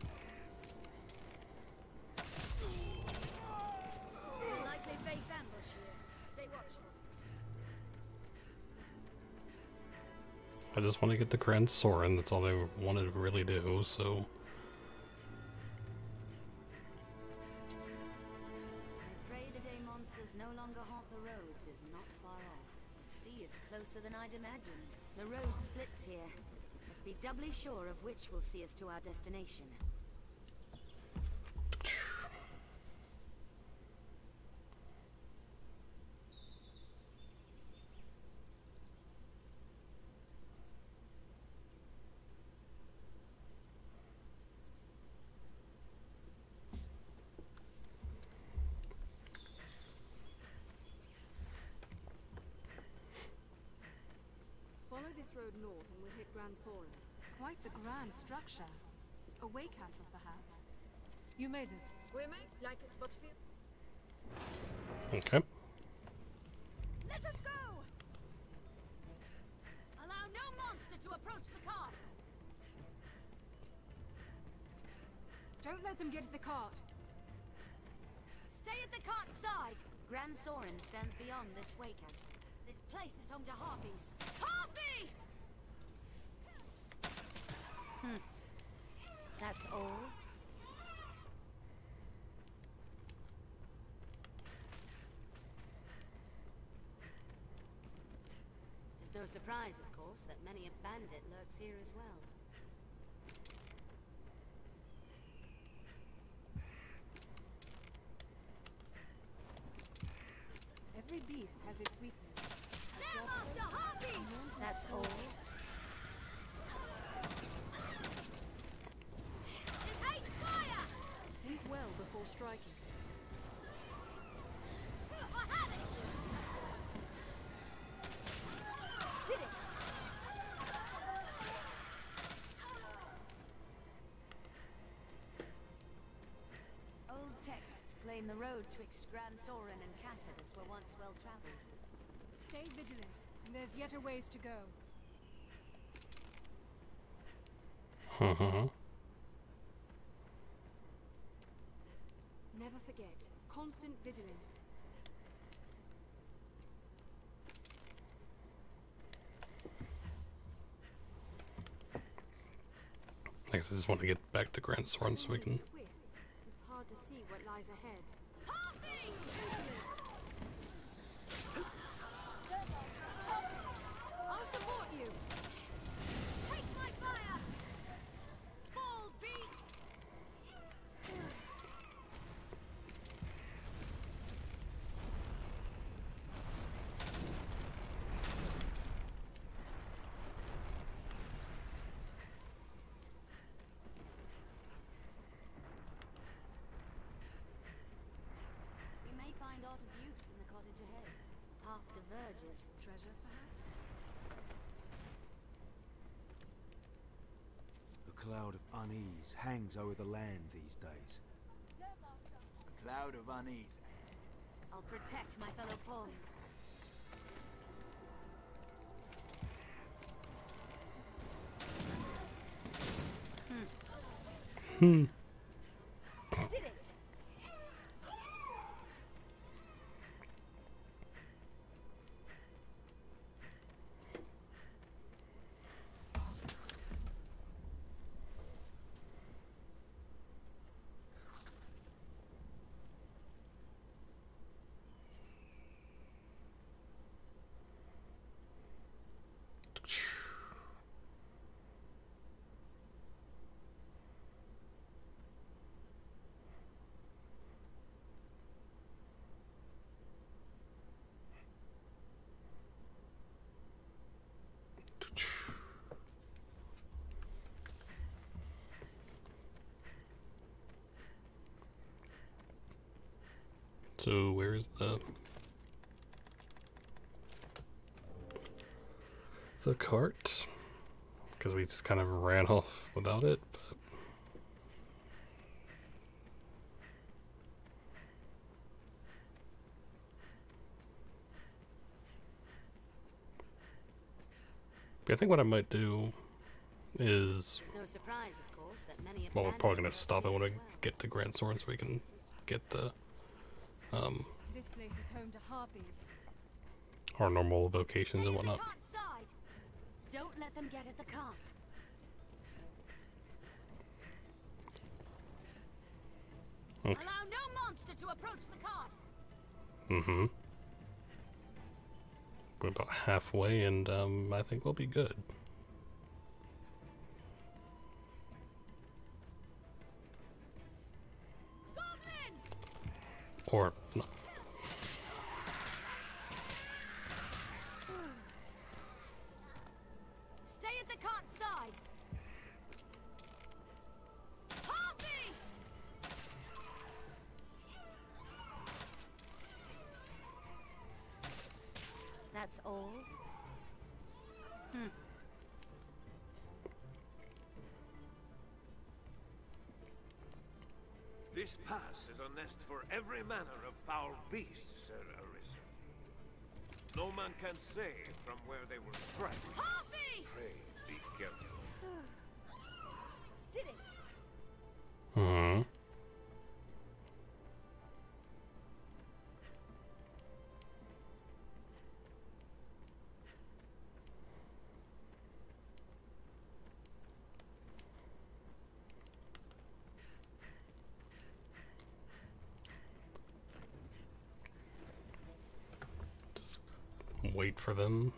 A likely face ambush here. Stay watchful. I just want to get the Grand Sorin, that's all I wanted to really do, so... I pray the day monsters no longer haunt the roads is not far off. The sea is closer than I'd imagined. The road splits here. Let's be doubly sure of which will see us to our destination. Follow this road north and we'll hit Grand Sorin. Quite the grand structure. A way castle, perhaps. You made it. We may like it, but fear. Okay. Let us go! Allow no monster to approach the cart! Don't let them get to the cart. Stay at the cart's side! Grand Sorin stands beyond this way castle. This place is home to harpies. Harpy! Hmm. That's all? It is no surprise, of course, that many a bandit lurks here as well. Every beast has its weakness. There, Master Harpies! That's all? It hates fire! Think well before striking. I have it! Did it! Old texts claim the road twixt Grand Sorin and Cassidus were once well traveled. Stay vigilant. There's yet a ways to go. Uh-huh. Never forget. Constant vigilance. I guess I just want to get back to Grand Soren so we can. It's hard to see what lies ahead. I'll support you. Take my fire. Fall, beast. We may find art of use in the cottage ahead. Path diverges. Treasure, perhaps? A cloud of unease hangs over the land these days. A cloud of unease. I'll protect my fellow pawns. Hmm. Did it. So where's the the cart? Because we just kind of ran off without it. But I think what I might do is, It's no surprise, of course, that many well, we're probably gonna stop it when we get to Grand Soren so we can get the um This place is home to harpies. our normal vocations and whatnot. Cart side. Don't let them get at the cart. Okay. Allow no monster to approach the cart. Mm-hmm. We're about halfway, and um, I think we'll be good. Goblin! Or not. Stay at the cart side. Harpy! That's all? Hmm. This pass is a nest for every manner of foul beasts, Sir Arisen. No man can say from where they will strike. Harpy! Pray, be careful. Did it? Hmm. Just wait for them.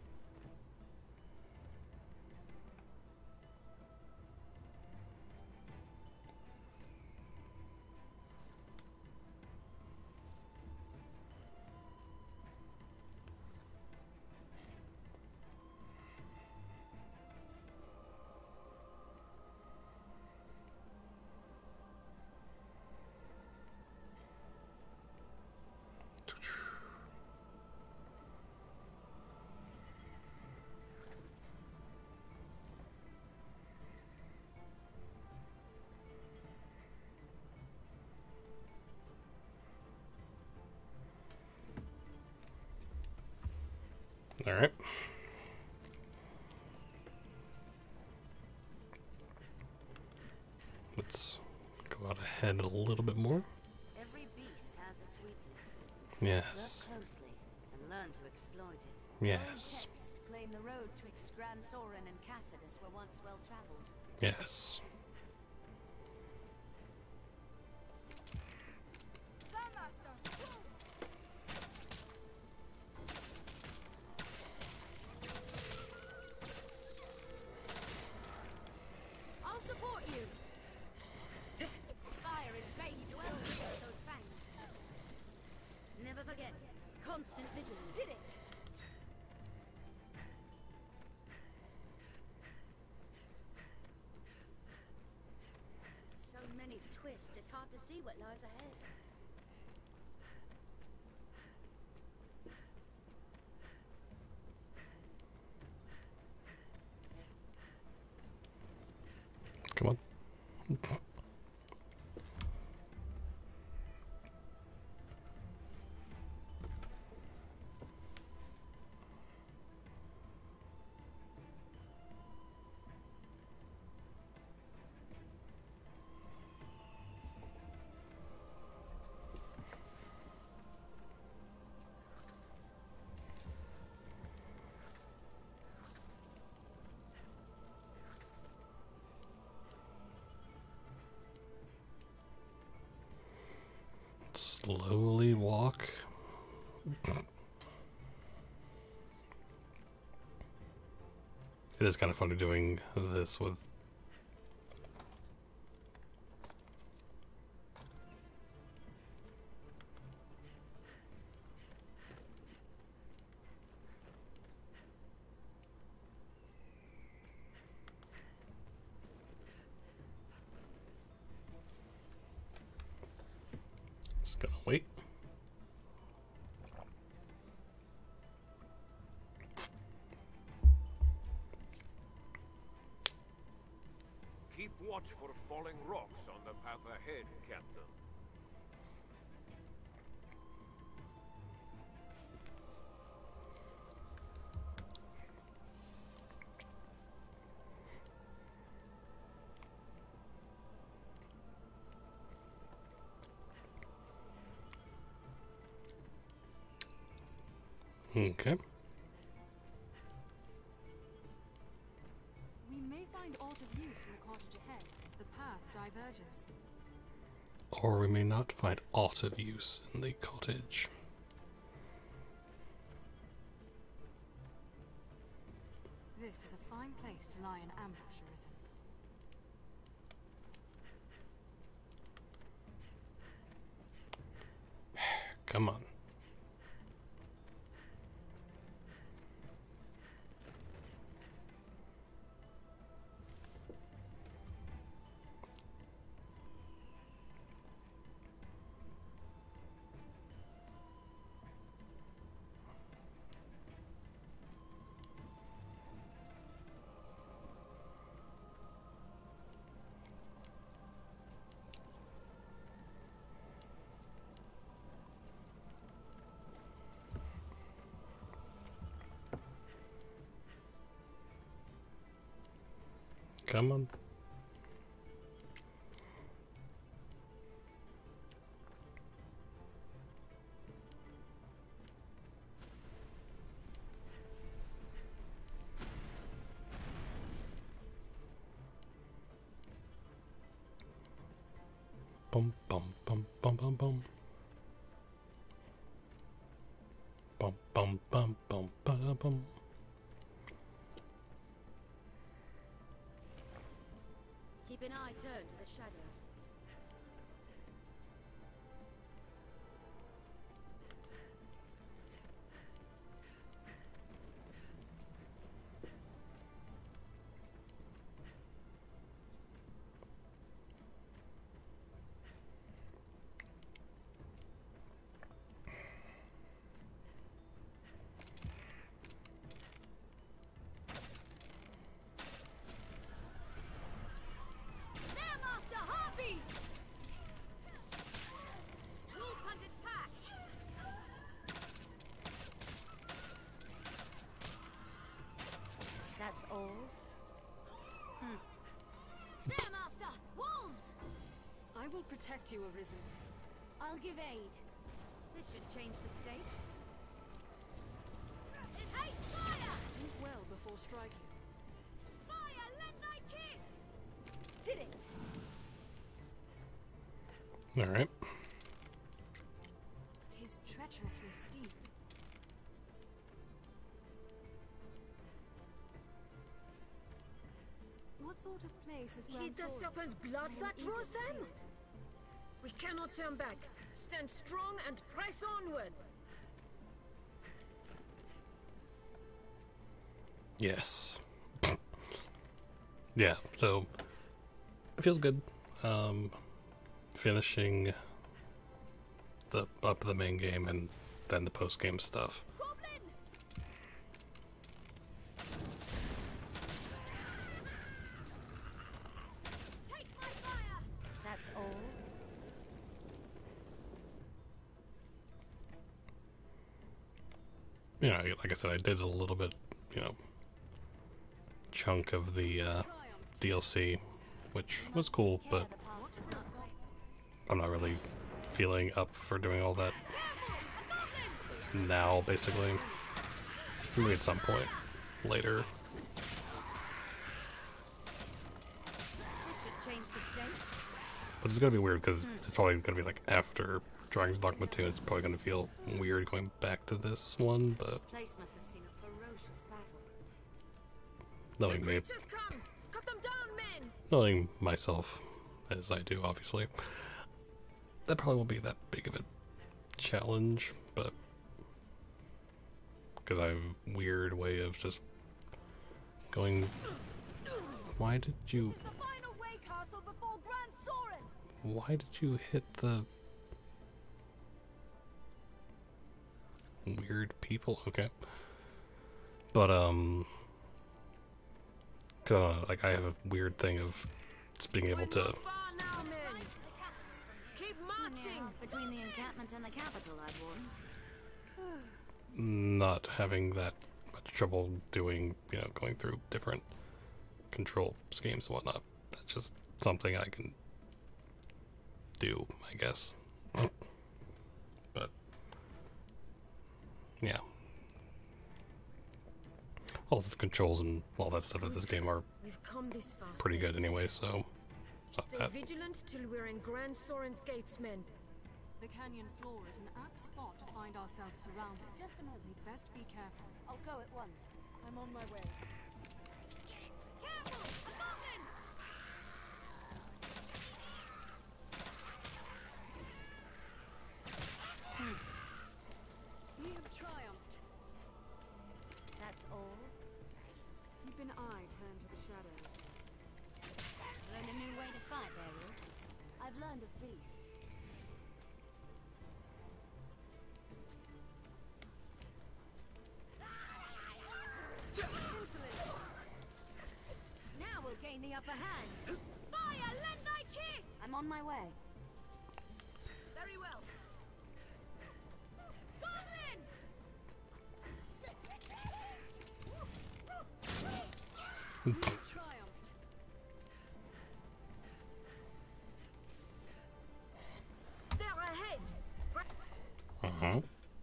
All right. Let's go out ahead a little bit more. Every beast has its weakness. Yes. Observe closely and learn to exploit it. Yes. Old texts claim the road twixt Grand Soren and Cassidus were once well traveled. Yes. Did it! So many twists, it's hard to see what lies ahead. Come on. Slowly walk. It is kind of funny doing this with just gonna wait. Keep watch for falling rocks on the path ahead, Captain. Okay. We may find aught of use in the cottage ahead. The path diverges. Or we may not find aught of use in the cottage. This is a fine place to lie in ambush, Arisen. Come on. Come on. Bum bum bum bum bum bum. Bum bum bum bum bum bum. Keep an eye turned to the shadows. That's all? Hmm. Bearmaster! Wolves! I will protect you, Arisen. I'll give aid. This should change the stakes. It hates fire! Think well before striking. Fire, let thy kiss! Did it! Alright. Tis treacherously steep. What sort of place is Is it the serpent's blood that draws them? We cannot turn back. Stand strong and press onward. Yes. Yeah, so it feels good. Um, finishing the up the main game and then the post game stuff. That's all. Yeah, like I said, I did a little bit, you know, chunk of the uh, D L C, which was cool, but I'm not really feeling up for doing all that now, basically. Maybe at some point later. This should change the stakes. But it's gonna be weird because it's probably gonna be like after Dragon's Dogma two. It's probably gonna feel weird going back to this one, but This place must have seen a ferocious battle. knowing me, Creatures come! Cut them down, men! knowing myself as I do, obviously, that probably won't be that big of a challenge. But because I have a weird way of just going. Why did you? This is the final way castle before Grand Soren. Why did you hit the weird people? Okay, but um, cause uh, like I have a weird thing of just being able to. Now, men! Keep marching! Between the encampment and the capital, I'd warned. Not having that much trouble doing, you know, going through different control schemes and whatnot. That's just something I can do, I guess. But yeah, all the controls and all that stuff of this game are We've come this far. pretty good safely. anyway. So not Stay bad. vigilant till we're in Grand Soren's gates, men. The canyon floor is an apt spot to find ourselves surrounded. Just a moment. We'd best be careful. I'll go at once. I'm on my way. Careful! A goblin! We have triumphed. That's all. Keep an eye turned to the shadows. Learned a new way to fight there, Will. I've learned of beasts. Now we'll gain the upper hand. Fire! Lend thy kiss! I'm on my way. Very well. Goblin! We have triumphed. They're ahead! Uh huh.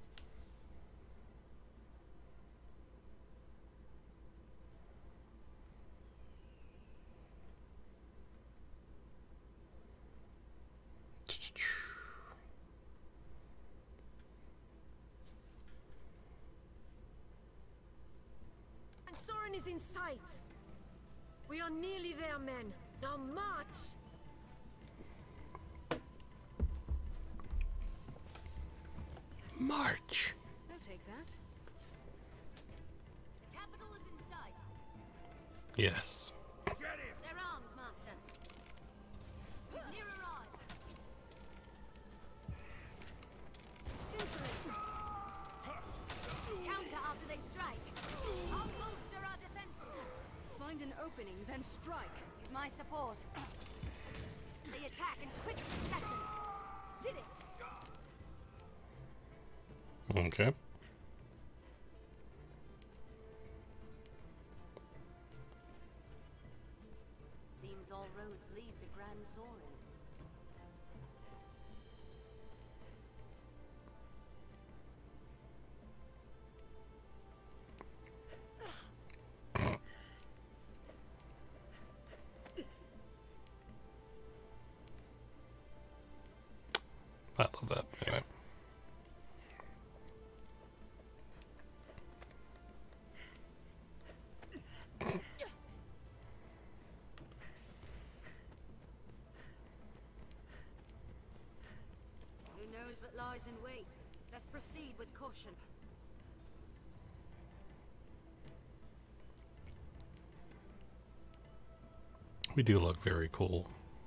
And Soren is in sight! We are nearly there, men. Now march! March. I'll take that. The capital is in sight. Yes. They're armed, Master. Near arrived. Insolence! Counter after they strike. I'll bolster our defenses. Find an opening, then strike. With my support. They attack in quick succession. Did it. Okay. Seems all roads lead to Grand Soren. I love that. Anyway. Who knows what lies in wait? Let's proceed with caution. We do look very cool.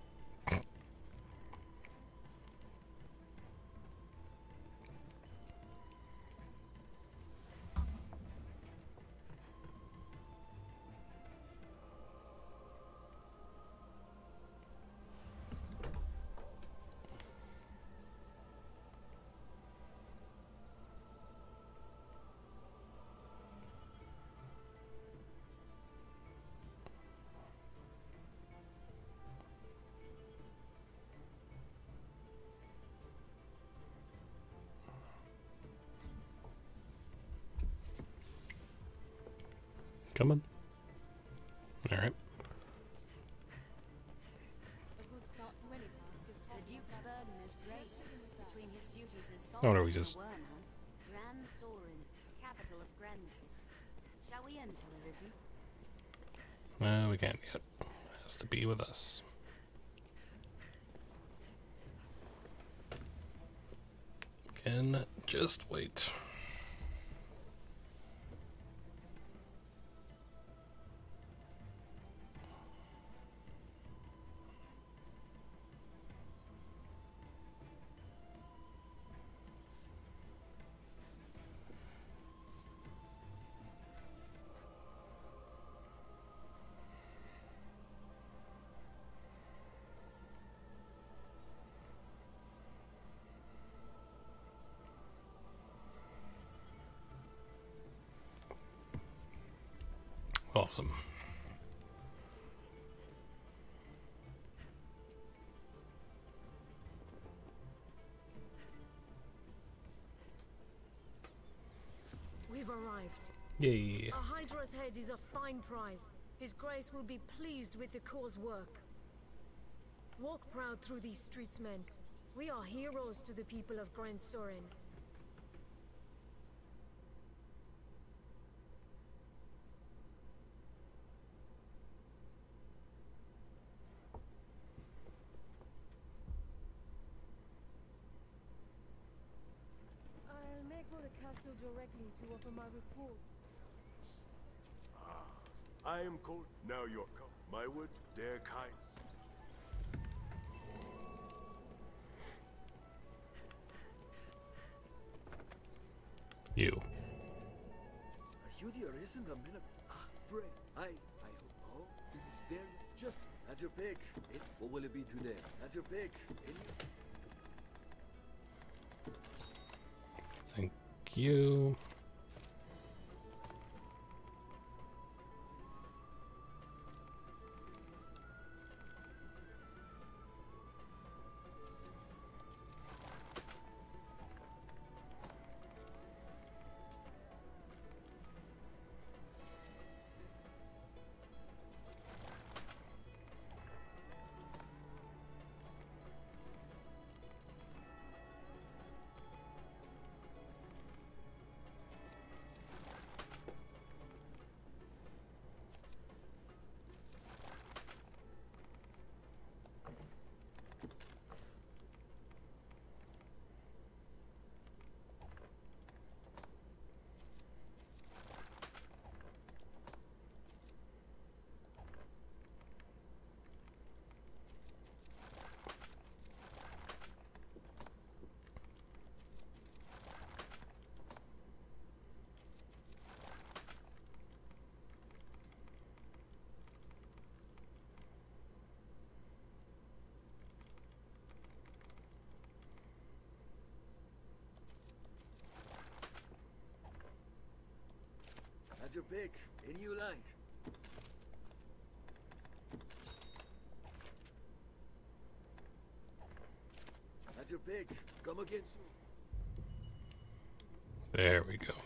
Come on. All right. The Duke's burden is great. Between his duties as Oh, no, Sultan we of just- the Wormhunt, Gran Sorin, capital of Gransis. Shall we enter, Arisen? No, we can't yet. It has to be with us. Can just wait. Awesome. We've arrived. Yay. A Hydra's head is a fine prize. His Grace will be pleased with the cause work. Walk proud through these streets, men. We are heroes to the people of Gran Sorin. I'll make for the castle directly to offer my report. Ah, I am called. Now you're come. My word to their kind. You. Are you the Arisen, the men of... Ah, pray. I... I hope... Oh, there... Just... Have your pick. It, what will it be today? Have your pick. Any... Thank you. Have your pick. Any you like. Have your pick. Come again soon. There we go.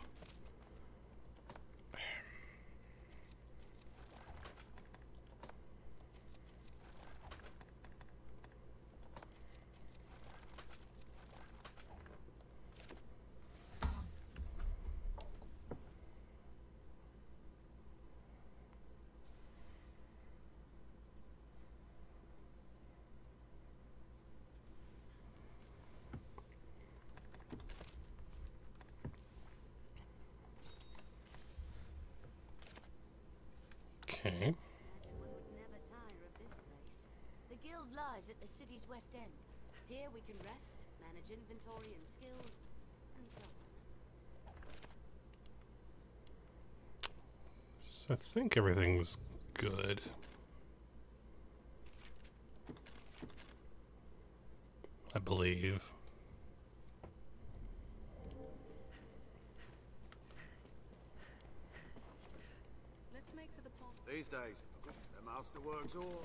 Okay. One would never tire of this is at the city's west end. Here we can rest, manage inventory and skills, and so on. So I think everything's good. I believe. Let's make for the pond. These days, the master works all.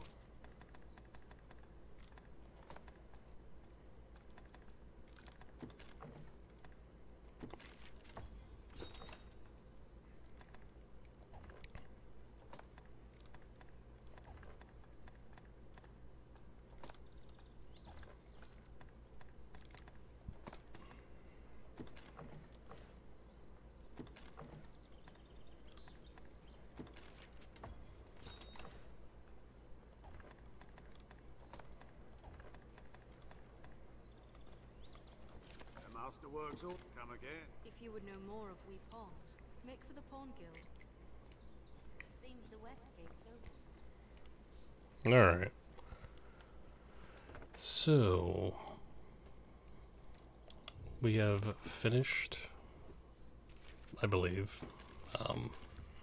Master works all. Come again. If you would know more of we pawns, make for the Pawn Guild. Seems the west gate's open. Alright. So we have finished, I believe. Um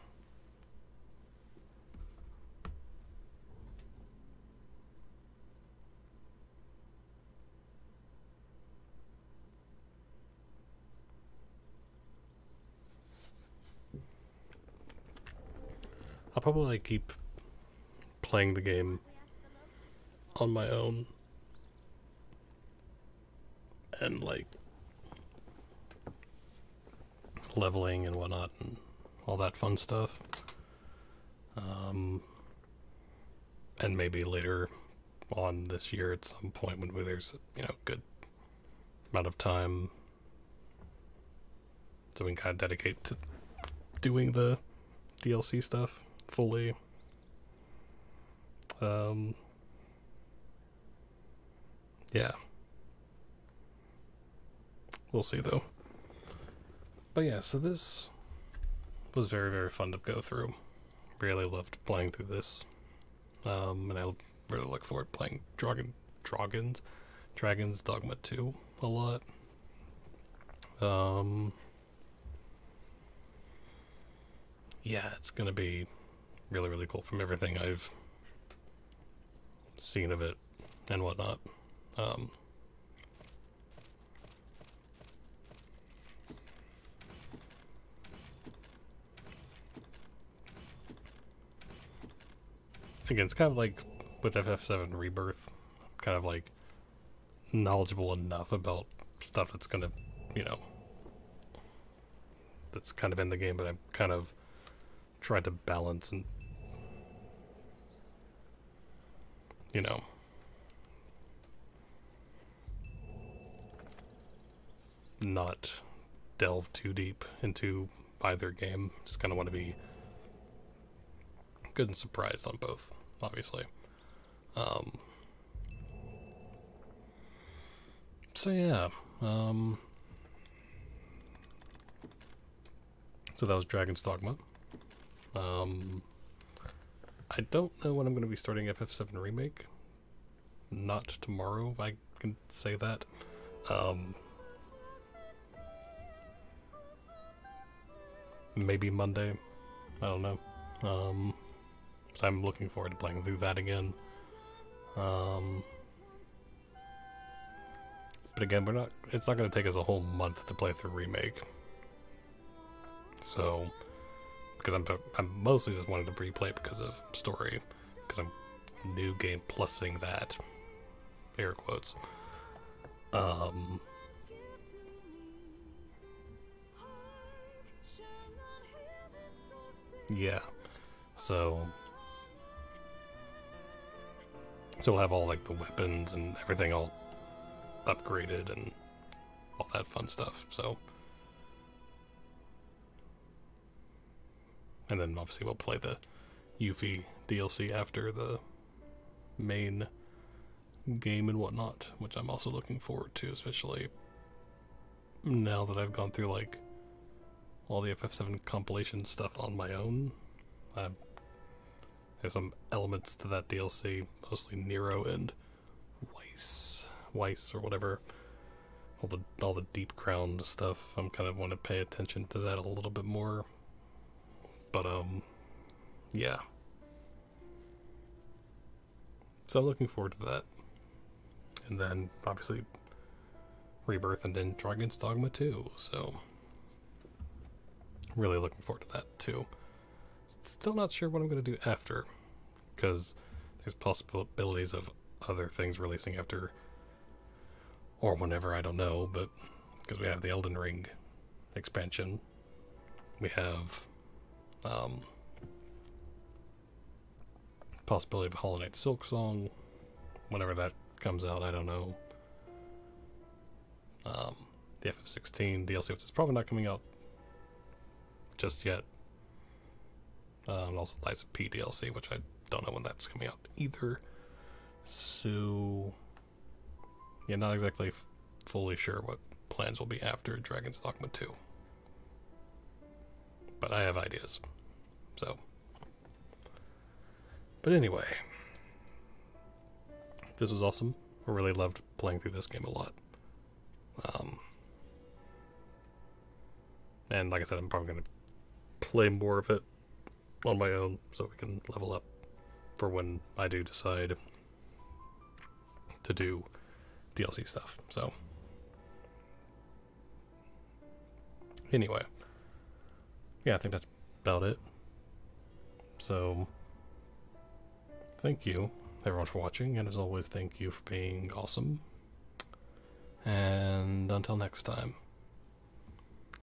I'll probably like, keep playing the game on my own and like leveling and whatnot and all that fun stuff. Um, and maybe later on this year at some point when there's, you know, good amount of time so we can kind of dedicate to doing the D L C stuff fully. Um, yeah. We'll see though. But yeah, so this was very, very fun to go through. Really loved playing through this. Um, and I really look forward to playing Dragon, Dragons, Dragon's Dogma two a lot. Um, yeah, it's gonna be really, really cool from everything I've seen of it and whatnot. Um, again, it's kind of like with F F seven Rebirth, I'm kind of like knowledgeable enough about stuff that's gonna, you know, that's kind of in the game, but I'm kind of trying to balance and, you know, not delve too deep into either game. Just kind of want to be good and surprised on both, obviously. Um, so yeah, um, so that was Dragon's Dogma. Um, I don't know when I'm going to be starting F F seven Remake. Not tomorrow, I can say that. Um, maybe Monday. I don't know. Um, so I'm looking forward to playing through that again. Um, but again, we're not. It's not going to take us a whole month to play through Remake. So, because I'm I'm mostly just wanting to replay it because of story, because I'm new game plusing that, air quotes. Um. Yeah, so so we'll have all like the weapons and everything all upgraded and all that fun stuff. So, and then obviously we'll play the Yuffie D L C after the main game and whatnot, which I'm also looking forward to, especially now that I've gone through like all the F F seven compilation stuff on my own. Um, there's some elements to that D L C, mostly Nero and Weiss, Weiss or whatever. All the all the deep crowned stuff. I'm kind of want to pay attention to that a little bit more. But um, yeah. So I'm looking forward to that. And then obviously Rebirth and then Dragon's Dogma two. So really looking forward to that too. Still not sure what I'm going to do after, because there's possibilities of other things releasing after, or whenever, I don't know, but because we have the Elden Ring expansion, we have um, possibility of Hollow Knight Silksong, whenever that comes out, I don't know. Um, the F F sixteen D L C, which is probably not coming out just yet. Uh, and also Lies of P D L C, which I don't know when that's coming out either. So, yeah, not exactly f fully sure what plans will be after Dragon's Dogma two. But I have ideas. So. But anyway. This was awesome. I really loved playing through this game a lot. Um, and like I said, I'm probably going to play more of it on my own so we can level up for when I do decide to do D L C stuff. So anyway, yeah, I think that's about it. So thank you everyone for watching, and as always, thank you for being awesome, and until next time.